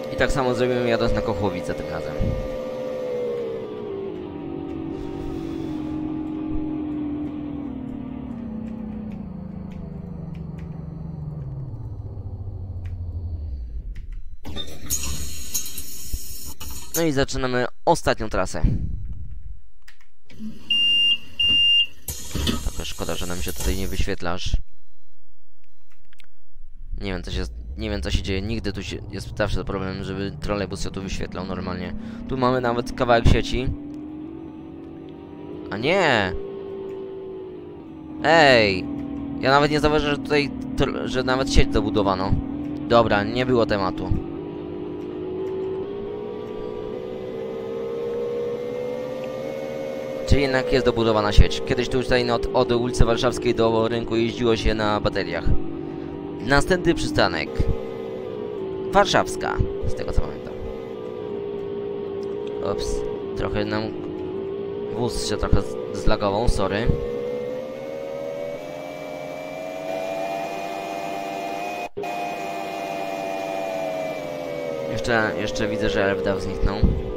I tak samo zrobimy jadąc na Kochłowicę tym razem. No i zaczynamy ostatnią trasę. Trochę szkoda, że nam się tutaj nie wyświetlasz. Nie wiem co się, nie wiem co się dzieje, nigdy tu się, jest zawsze problem, żeby trolejbus się tu wyświetlał normalnie. Tu mamy nawet kawałek sieci. A nie! Ej! Ja nawet nie zauważyłem, że tutaj, że nawet sieć dobudowano. Dobra, nie było tematu. Czyli jednak jest dobudowana sieć. Kiedyś tu tutaj od, od ulicy Warszawskiej do rynku jeździło się na bateriach. Następny przystanek. Warszawska, z tego co pamiętam. Ups, trochę nam wóz się trochę zlagował, sorry. Jeszcze, jeszcze widzę, że L F D zniknął.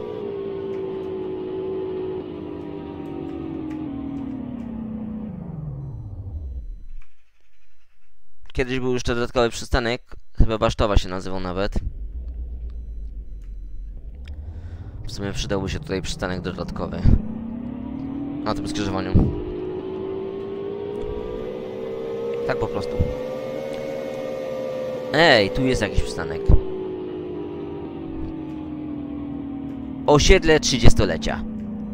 Kiedyś był jeszcze dodatkowy przystanek, chyba Basztowa się nazywał nawet. W sumie przydałby się tutaj przystanek dodatkowy na tym skrzyżowaniu. Tak po prostu. Ej, tu jest jakiś przystanek. Osiedle trzydziestolecia.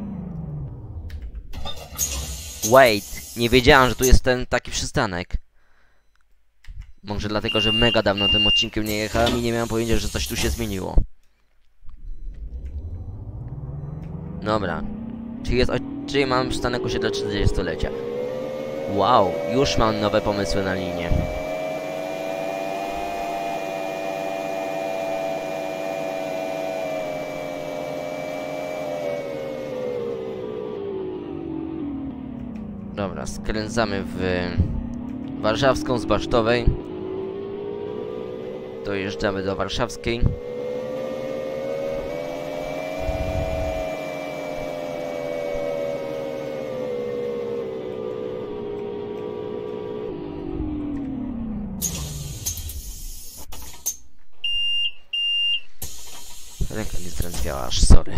Wait, nie wiedziałem, że tu jest ten taki przystanek. Może dlatego, że mega dawno tym odcinkiem nie jechałem i nie miałem pojęcia, że coś tu się zmieniło. Dobra. Czyli jest... Czyli mam przystanek osiedla trzydziestolecia. Wow, już mam nowe pomysły na linię. Dobra, skręcamy w Warszawską z Basztowej. Dojeżdżamy do Warszawskiej. Ręka mi zdrętwiała aż, sorry.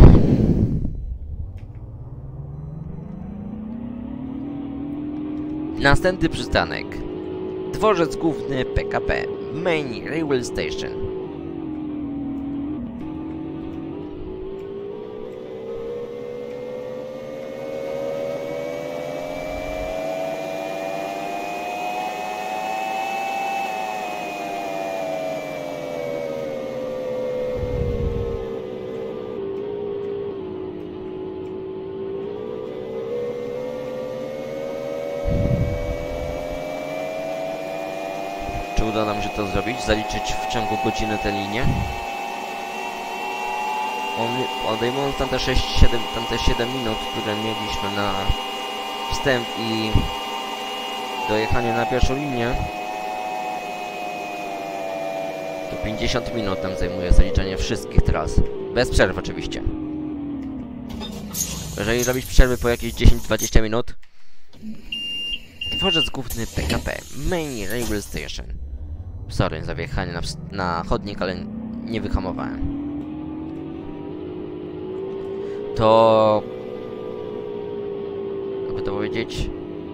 Następny przystanek. Dworzec główny P K P. Main Railway Station. Czy uda nam się to zrobić? Zaliczyć w ciągu godziny tę linię? Odejmując tamte sześć siedem, tamte siedem minut, które mieliśmy na wstęp i dojechanie na pierwszą linię, to pięćdziesiąt minut nam zajmuje zaliczenie wszystkich tras. Bez przerw oczywiście. Jeżeli robić przerwy po jakieś dziesięć dwadzieścia minut... Dworzec główny P K P. Main Railway Station. Sorry za wjechanie na, na chodnik, ale nie wyhamowałem. To... Jakby to powiedzieć...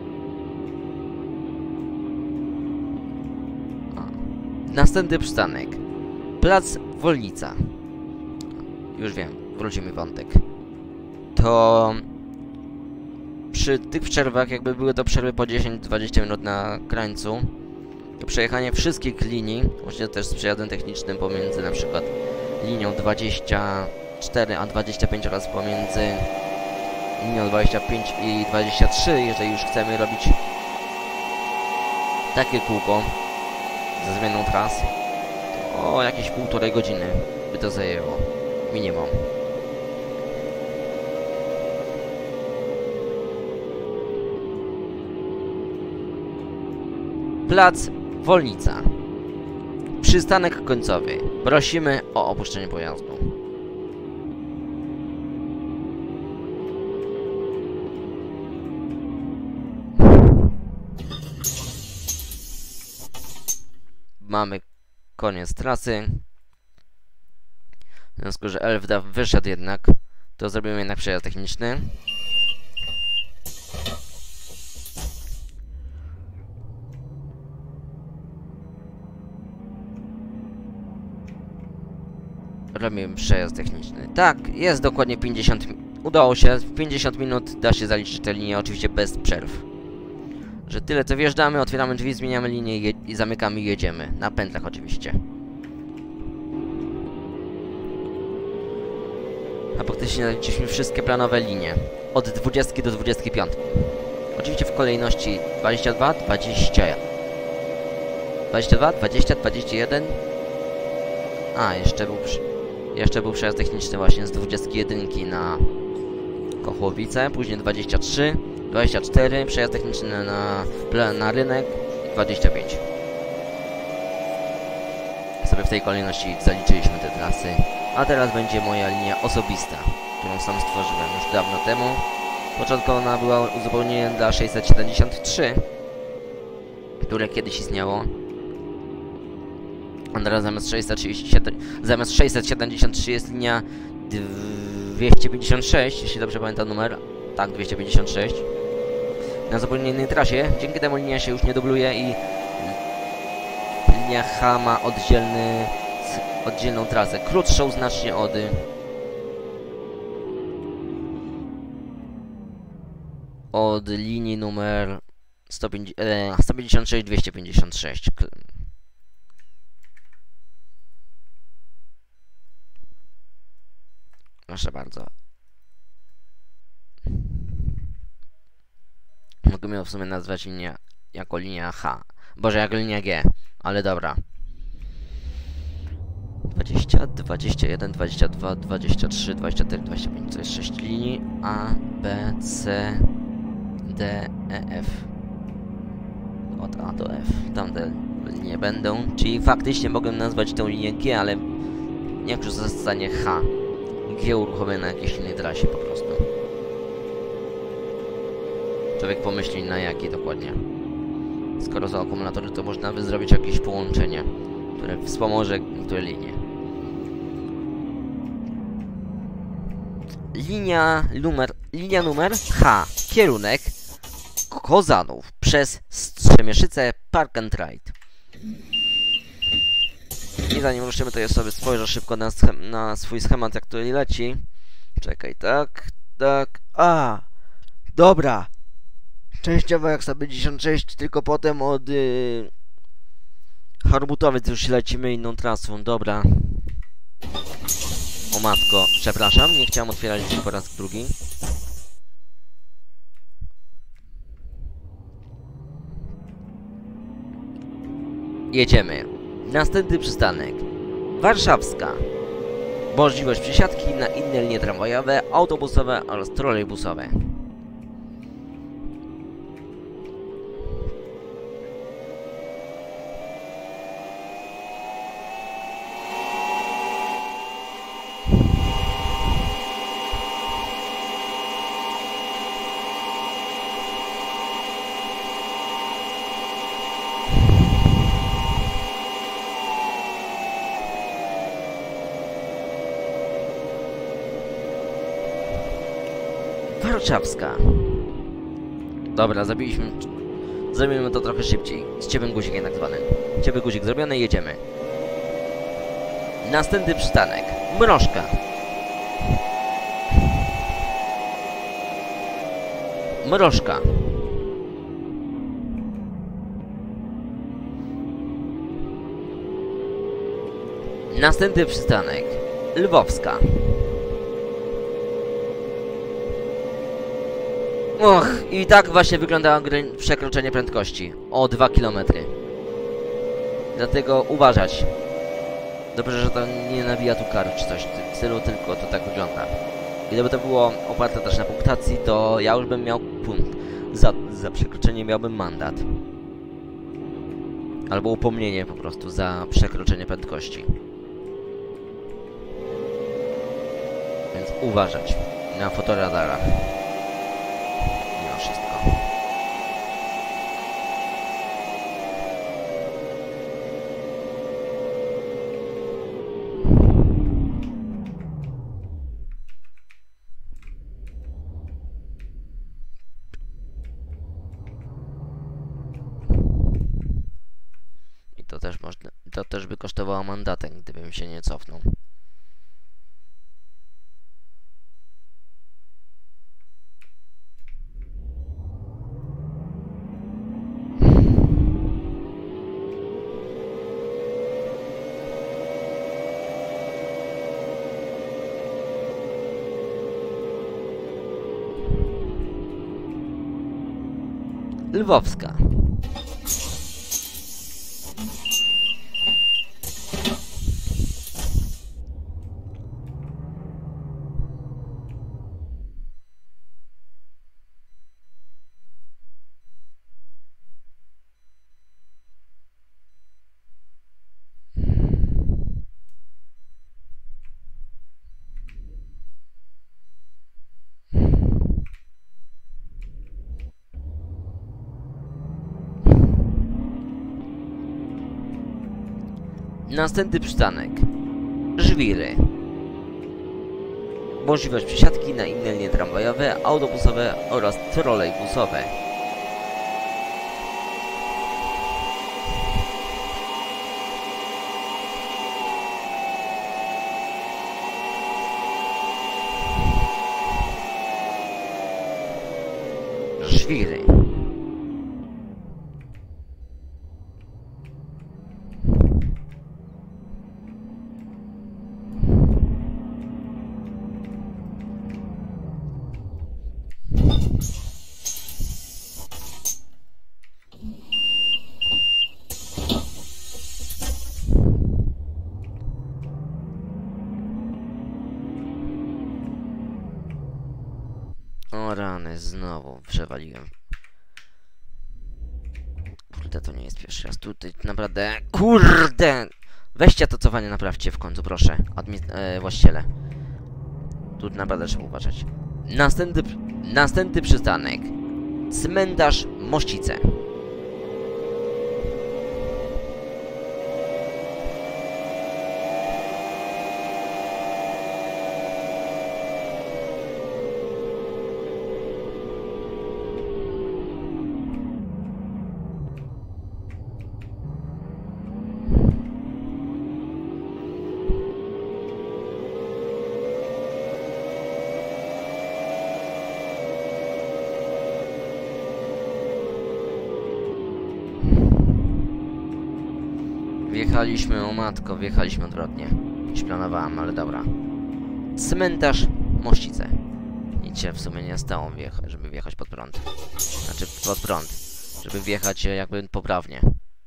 A. Następny przystanek. Plac Wolnica. Już wiem, wróci mi wątek. To... Przy tych przerwach, jakby były to przerwy po dziesięć dwadzieścia minut na krańcu, to przejechanie wszystkich linii, właśnie też z przejazdem technicznym pomiędzy na przykład linią dwadzieścia cztery a dwadzieścia pięć oraz pomiędzy linią dwadzieścia pięć i dwadzieścia trzy, jeżeli już chcemy robić takie kółko ze zmianą tras, to o jakieś półtorej godziny by to zajęło, minimum. Plac Wolnica. Przystanek końcowy. Prosimy o opuszczenie pojazdu. Mamy koniec trasy. W związku, że Elfda wyszedł jednak, to zrobimy jednak przejazd techniczny. Robimy przejazd techniczny. Tak, jest dokładnie pięćdziesiąt. Udało się, w pięćdziesiąt minut da się zaliczyć tę linię, oczywiście bez przerw. Że tyle co wjeżdżamy, otwieramy drzwi, zmieniamy linię i, i zamykamy i jedziemy. Na pętlach oczywiście. A praktycznie zaliczyliśmy wszystkie planowe linie. Od dwudziestki do dwudziestki piątki. Oczywiście w kolejności dwadzieścia dwa, dwadzieścia, dwadzieścia dwa, dwadzieścia, dwadzieścia jeden. A, jeszcze był, jeszcze był przejazd techniczny właśnie z dwudziestki jeden na Kochłowice, później dwadzieścia trzy, dwadzieścia cztery, przejazd techniczny na, na rynek i dwadzieścia pięć. Sobie w tej kolejności zaliczyliśmy te trasy. A teraz będzie moja linia osobista, którą sam stworzyłem już dawno temu. Początkowo ona była uzupełnieniem dla sześćset siedemdziesiąt trzy, które kiedyś istniało. A teraz zamiast sześćset trzydzieści siedem, zamiast sześćset siedemdziesiąt trzy jest linia dwieście pięćdziesiąt sześć, jeśli dobrze pamiętam numer. Tak, dwieście pięćdziesiąt sześć. Na zupełnie innej trasie. Dzięki temu linia się już nie dubluje i linia H ma oddzielny, oddzielną trasę. Krótszą znacznie od od linii numer sto pięćdziesiąt sześć, dwieście pięćdziesiąt sześć. Proszę bardzo. Mogę ją w sumie nazwać linia jako linia H. Boże, jako linia G. Ale dobra. dwadzieścia, dwadzieścia jeden, dwadzieścia dwa, dwadzieścia trzy, dwadzieścia cztery, dwadzieścia pięć. To jest sześć linii. A, B, C, D, E, F. Od A do F. Tamte linie będą. Czyli faktycznie mogę nazwać tą linię G, ale niech już zostanie H. G uruchomię na jakiejś innej trasie po prostu. Człowiek pomyśli na jakiej dokładnie. Skoro są akumulatory, to można by zrobić jakieś połączenie, które wspomoże niektóre linie. Linia numer, linia numer H. Kierunek Kozanów przez Strzemieszyce Park and Ride. I zanim ruszymy, to ja sobie spojrzę szybko na, na swój schemat, jak to leci. Czekaj, tak, tak, a, dobra. Częściowo jak sto pięćdziesiąt sześć, tylko potem od yy, Harbutowiec już lecimy inną trasą, dobra. O matko, przepraszam, nie chciałem otwierać drzwi po raz drugi. Jedziemy. Następny przystanek. Warszawska. Możliwość przesiadki na inne linie tramwajowe, autobusowe oraz trolejbusowe. Warszawska. Dobra, zabiliśmy. Zrobimy to trochę szybciej. Z ciepłym guzikiem tak zwanym. Ciepły guzik zrobiony, jedziemy. Następny przystanek. Mrożka. Mrożka. Następny przystanek. Lwowska. Och, i tak właśnie wygląda przekroczenie prędkości. O dwa kilometry. Dlatego uważać. Dobrze, że to nie nabija tu kar czy coś w stylu, tylko to tak wygląda. Gdyby to było oparte też na punktacji, to ja już bym miał punkt. Za, za przekroczenie miałbym mandat. Albo upomnienie po prostu za przekroczenie prędkości. Więc uważać na fotoradarach. Mimo wszystko. I to też można, to też by kosztowało mandatem, gdybym się nie cofnął. Lwowska. Następny przystanek. Żwiry. Możliwość przesiadki na inne linie tramwajowe, autobusowe oraz trolejbusowe. Żwiry. O rany, znowu przewaliłem. Kurde, to nie jest pierwszy raz. Tutaj naprawdę... Kurde! Weźcie to cofanie, naprawcie w końcu, proszę. Admi e, właściciele. Tu naprawdę trzeba uważać. Następny, następny przystanek. Cmentarz Mościce. Wjechaliśmy, o matko, wjechaliśmy odwrotnie niż planowałem, ale dobra. Cmentarz Mościce. Nic się w sumie nie stało, wjechać, żeby wjechać pod prąd. Znaczy pod prąd. Żeby wjechać jakby poprawnie.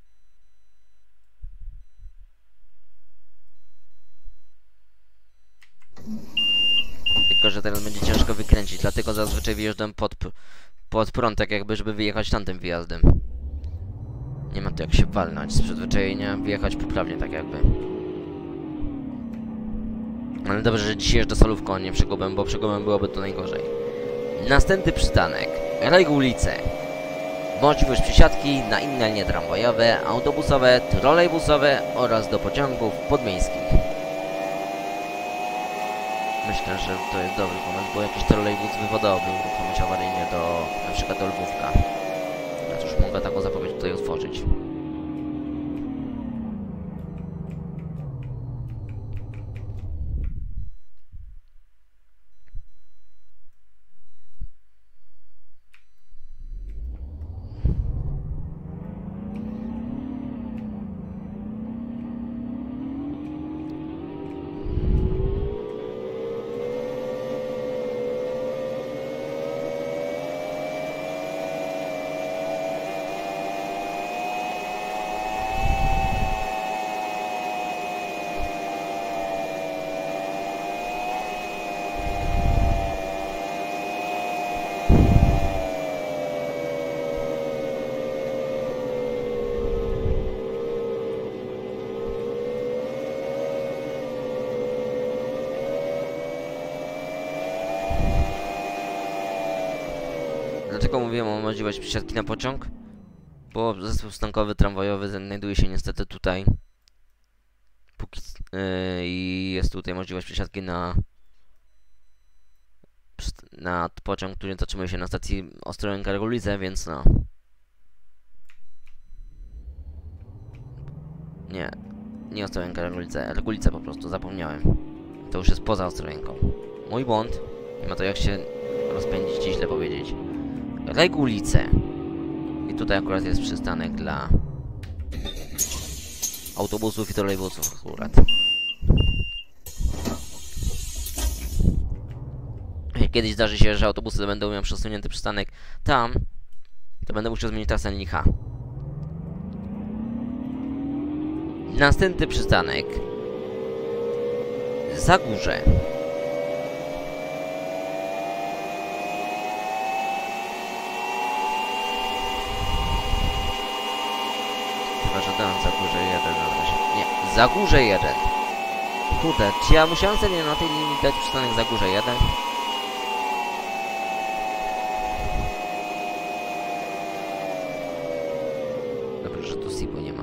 Tylko że teraz będzie ciężko wykręcić, dlatego zazwyczaj wyjeżdżam pod, pod prąd, tak jakby, żeby wyjechać tamtym wyjazdem. Nie ma to jak się walnąć z przyzwyczajenia, wjechać poprawnie, tak jakby. Ale dobrze, że dzisiaj jeżdżę solówką, a nie przegubem, bo przegubem byłoby to najgorzej. Następny przystanek. Regulice. Możliwość przesiadki na inne linie tramwajowe, autobusowe, trolejbusowe oraz do pociągów podmiejskich. Myślę, że to jest dobry pomysł, bo jakiś trolejbus wypadałoby uruchomić awaryjnie do, na przykład do Lwówka. No cóż, mogę taką zapowiedź tutaj otworzyć. Dlaczego mówiłem o możliwości przesiadki na pociąg? Bo zespół przystankowy tramwajowy znajduje się niestety tutaj. Póki, yy, I jest tutaj możliwość przesiadki na na pociąg, który zatrzymuje się na stacji Ostrołęka-Regulice, więc no. Nie, nie Ostrołęka-Regulice, Regulice po prostu, zapomniałem. To już jest poza Ostrołęką. Mój błąd. Nie ma to jak się rozpędzić i źle powiedzieć. Regulice. I tutaj akurat jest przystanek dla autobusów i trolejbusów akurat. Jak kiedyś zdarzy się, że autobusy będą miały przesunięty przystanek tam, to będę musiał zmienić trasę licha. Następny przystanek Zagórze. Chyba, że dałem Zagórze jeden na razie. Nie, Zagórze jeden. Kurde, czy ja musiałem sobie na tej linii dać przystanek Zagórze jeden? Dobrze, że tu Sibu nie ma.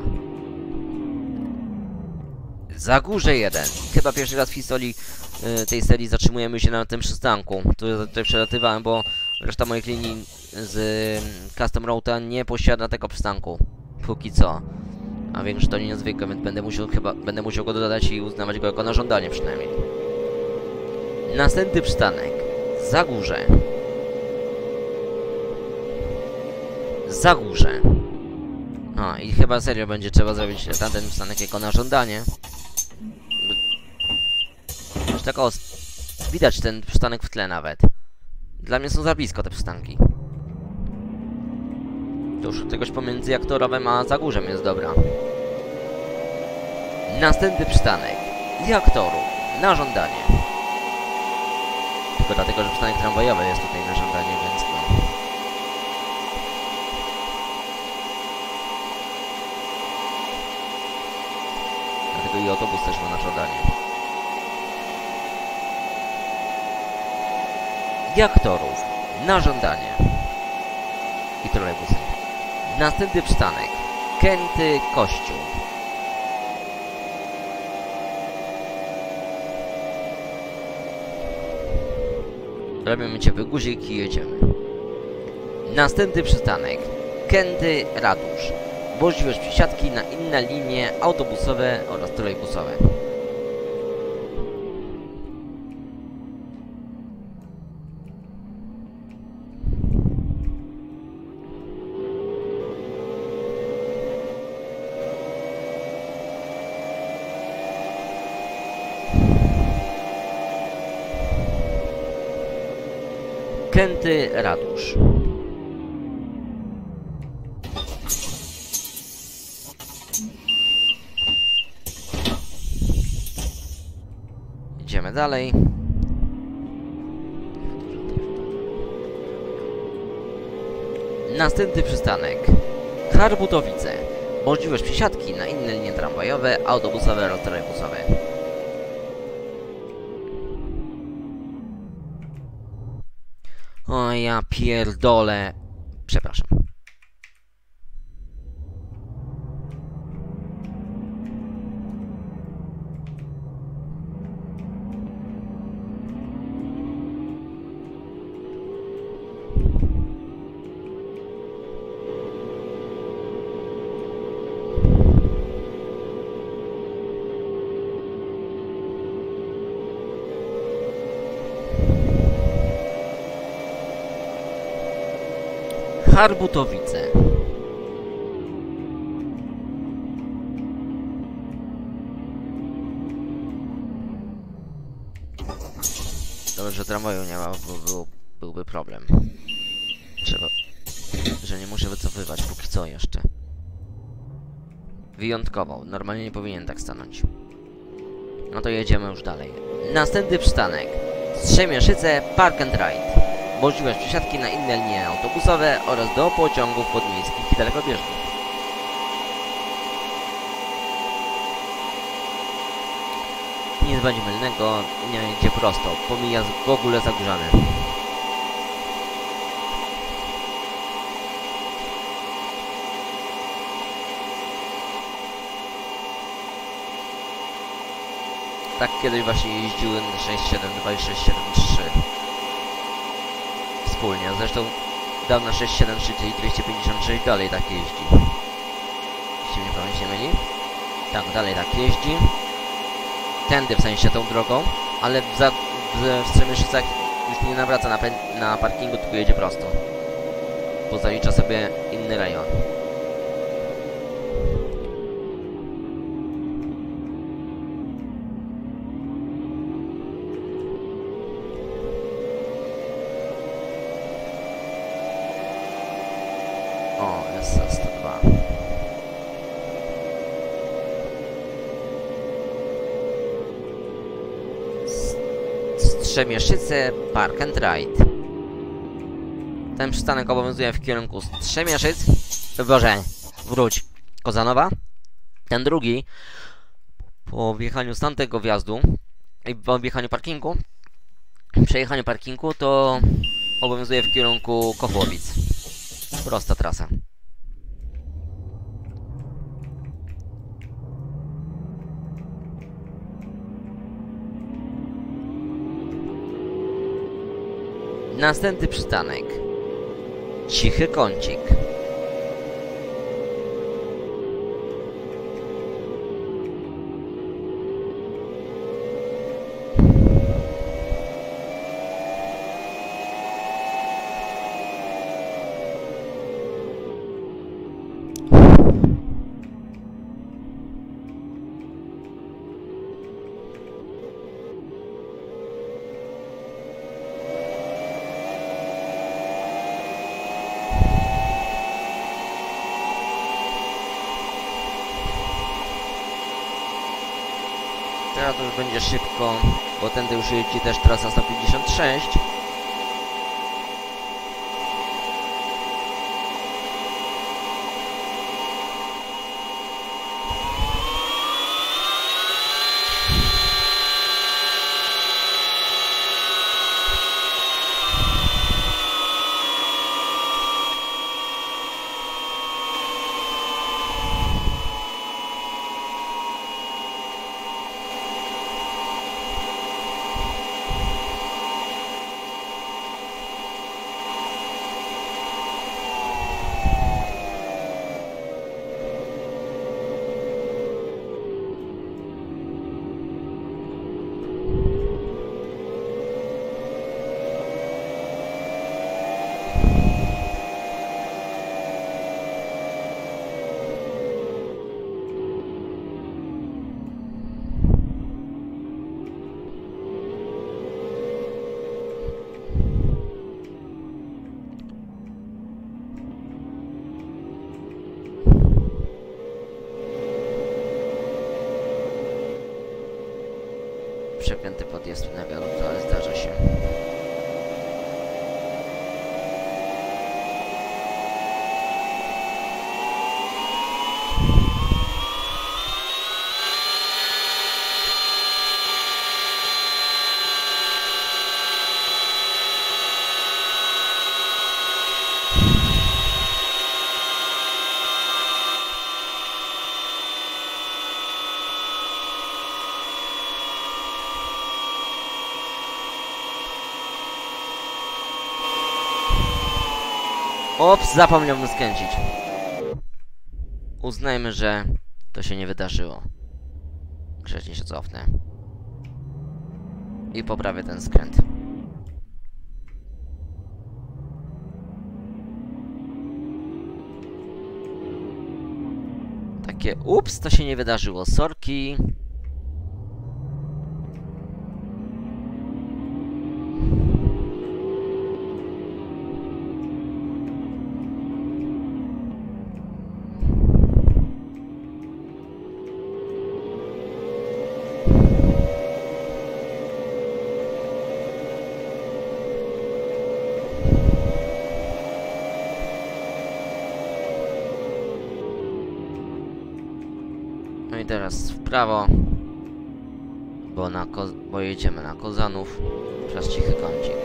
Zagórze jeden. Chyba pierwszy raz w historii y, tej serii zatrzymujemy się na tym przystanku. Tu tutaj przelatywałem, bo reszta moich linii z y, Custom Routa nie posiada tego przystanku. Póki co. A wiem, że to nie niezwykłe, więc będę musiał chyba będę musiał go dodać i uznawać go jako na żądanie przynajmniej. Następny przystanek. Zagórze. Zagórze. A, i chyba serio będzie trzeba zrobić tamten przystanek jako na żądanie. Już tak o... Widać ten przystanek w tle nawet. Dla mnie są za blisko te przystanki. To już czegoś pomiędzy Jaktorowem a Zagórzem jest dobra. Następny przystanek. Jaktorów. Na żądanie. Tylko dlatego, że przystanek tramwajowy jest tutaj na żądanie, więc no... Dlatego i autobus też ma na żądanie. Jaktorów. Na żądanie. I trolejbusy. Następny przystanek. Kęty Kościół. Robimy ciepły guzik i jedziemy. Następny przystanek. Kęty Ratusz. Możliwość przesiadki na inne linie autobusowe oraz trolejbusowe. Kęty Ratusz. Idziemy dalej. Następny przystanek. Harbutowice. Możliwość przesiadki na inne linie tramwajowe, autobusowe oraz trolejbusowe. O ja pierdolę. Przepraszam. Harbutowice. Dobrze, że tramwaju nie ma, bo był, byłby problem. Trzeba... że nie muszę wycofywać póki co jeszcze. Wyjątkowo. Normalnie nie powinien tak stanąć. No to jedziemy już dalej. Następny przystanek. Strzemieszyce Park and Ride. Możliwość przesiadki na inne linie autobusowe oraz do pociągów podmiejskich i dalekobieżnych. Nic bardziej mylnego, nie idzie prosto, pomija w ogóle Zagórzane. Tak kiedyś właśnie jeździły sześć siedem dwa i sześć siedem trzy. Wspólnie. Zresztą dawna sześć siedem trzy, czyli dwieście pięćdziesiąt sześć dalej tak jeździ. Jeśli mnie pamięć nie myli. Tak, dalej tak jeździ. Tędy w sensie tą drogą, ale w, za, w, w Strzemieszycach już nie nawraca na, na parkingu, tylko jedzie prosto. Bo zalicza sobie inny rejon. O, S A sto dwa. Strzemieszyce Park and Ride. Ten przystanek obowiązuje w kierunku Strzemieszyc. Boże, wróć. Kozanowa. Ten drugi po wjechaniu z tamtego wjazdu i po wjechaniu parkingu, przejechaniu parkingu, to obowiązuje w kierunku Kochłowic. Prosta trasa. Następny przystanek. Cichy Kącik. Teraz to już będzie szybko, bo tędy już jedzie też trasa sto pięćdziesiąt sześć. Przekręty podjazd na wiaduktu, ale zdarza się. Ops, zapomniałbym skręcić. Uznajmy, że to się nie wydarzyło. Grzecznie się cofnę. I poprawię ten skręt. Takie ups, to się nie wydarzyło. Sorki. No i teraz w prawo, bo, na ko bo jedziemy na Kozanów przez Cichy Kącik.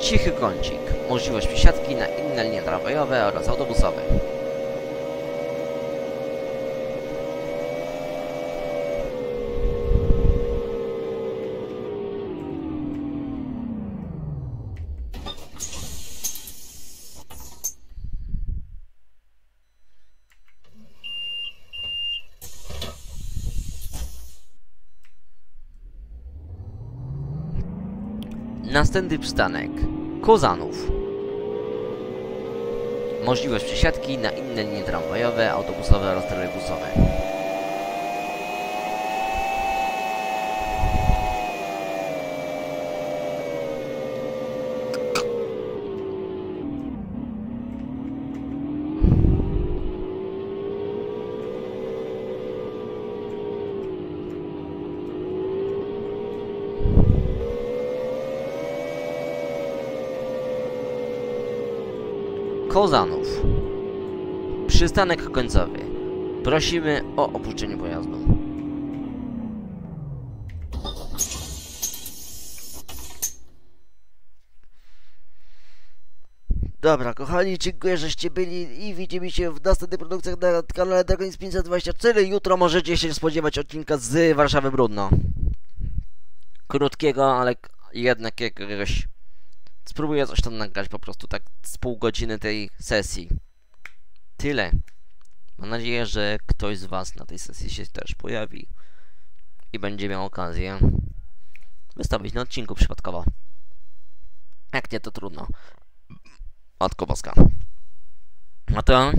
Cichy kącik. Możliwość przesiadki na inne linie tramwajowe oraz autobusowe. Następny przystanek Kozanów. Możliwość przesiadki na inne linie tramwajowe, autobusowe oraz trolejbusowe. Kozanów. Przystanek końcowy. Prosimy o opuszczenie pojazdu. Dobra, kochani, dziękuję, żeście byli i widzimy się w następnych produkcjach na kanale Dragonix pięćset dwadzieścia cztery. Jutro możecie się spodziewać odcinka z Warszawy Brudno. Krótkiego, ale jednak jakiegoś... Spróbuję coś tam nagrać po prostu tak z pół godziny tej sesji. Tyle. Mam nadzieję, że ktoś z was na tej sesji się też pojawi. I będzie miał okazję wystawić na odcinku przypadkowo. Jak nie, to trudno. Matko Boska. No to...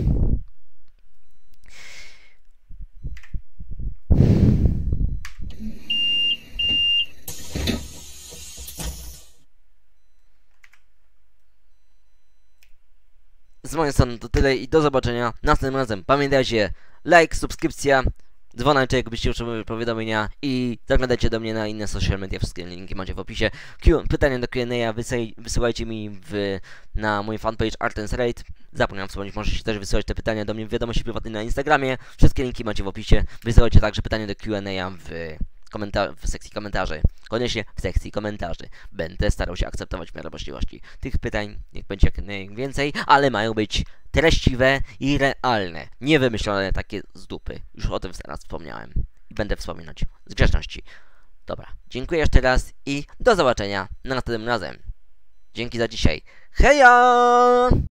Z mojej strony to tyle i do zobaczenia następnym razem. Pamiętajcie, like, subskrypcja, dzwoneczek, byście otrzymali powiadomienia i zaglądajcie do mnie na inne social media, wszystkie linki macie w opisie. Q, pytania do Q and A wysy, wysyłajcie mi w, na mój fanpage Art and Rate. Zapomniałem wspomnieć, możecie też wysyłać te pytania do mnie w wiadomości prywatnej na Instagramie. Wszystkie linki macie w opisie. Wysyłajcie także pytania do Q and A w, komentar w sekcji komentarzy. Koniecznie w sekcji komentarzy. Będę starał się akceptować w miarę możliwości tych pytań. Niech będzie jak najwięcej, ale mają być treściwe i realne. Nie wymyślone takie z dupy. Już o tym teraz wspomniałem. I będę wspominać z grzeczności. Dobra, dziękuję jeszcze raz i do zobaczenia następnym razem. Dzięki za dzisiaj. Heja!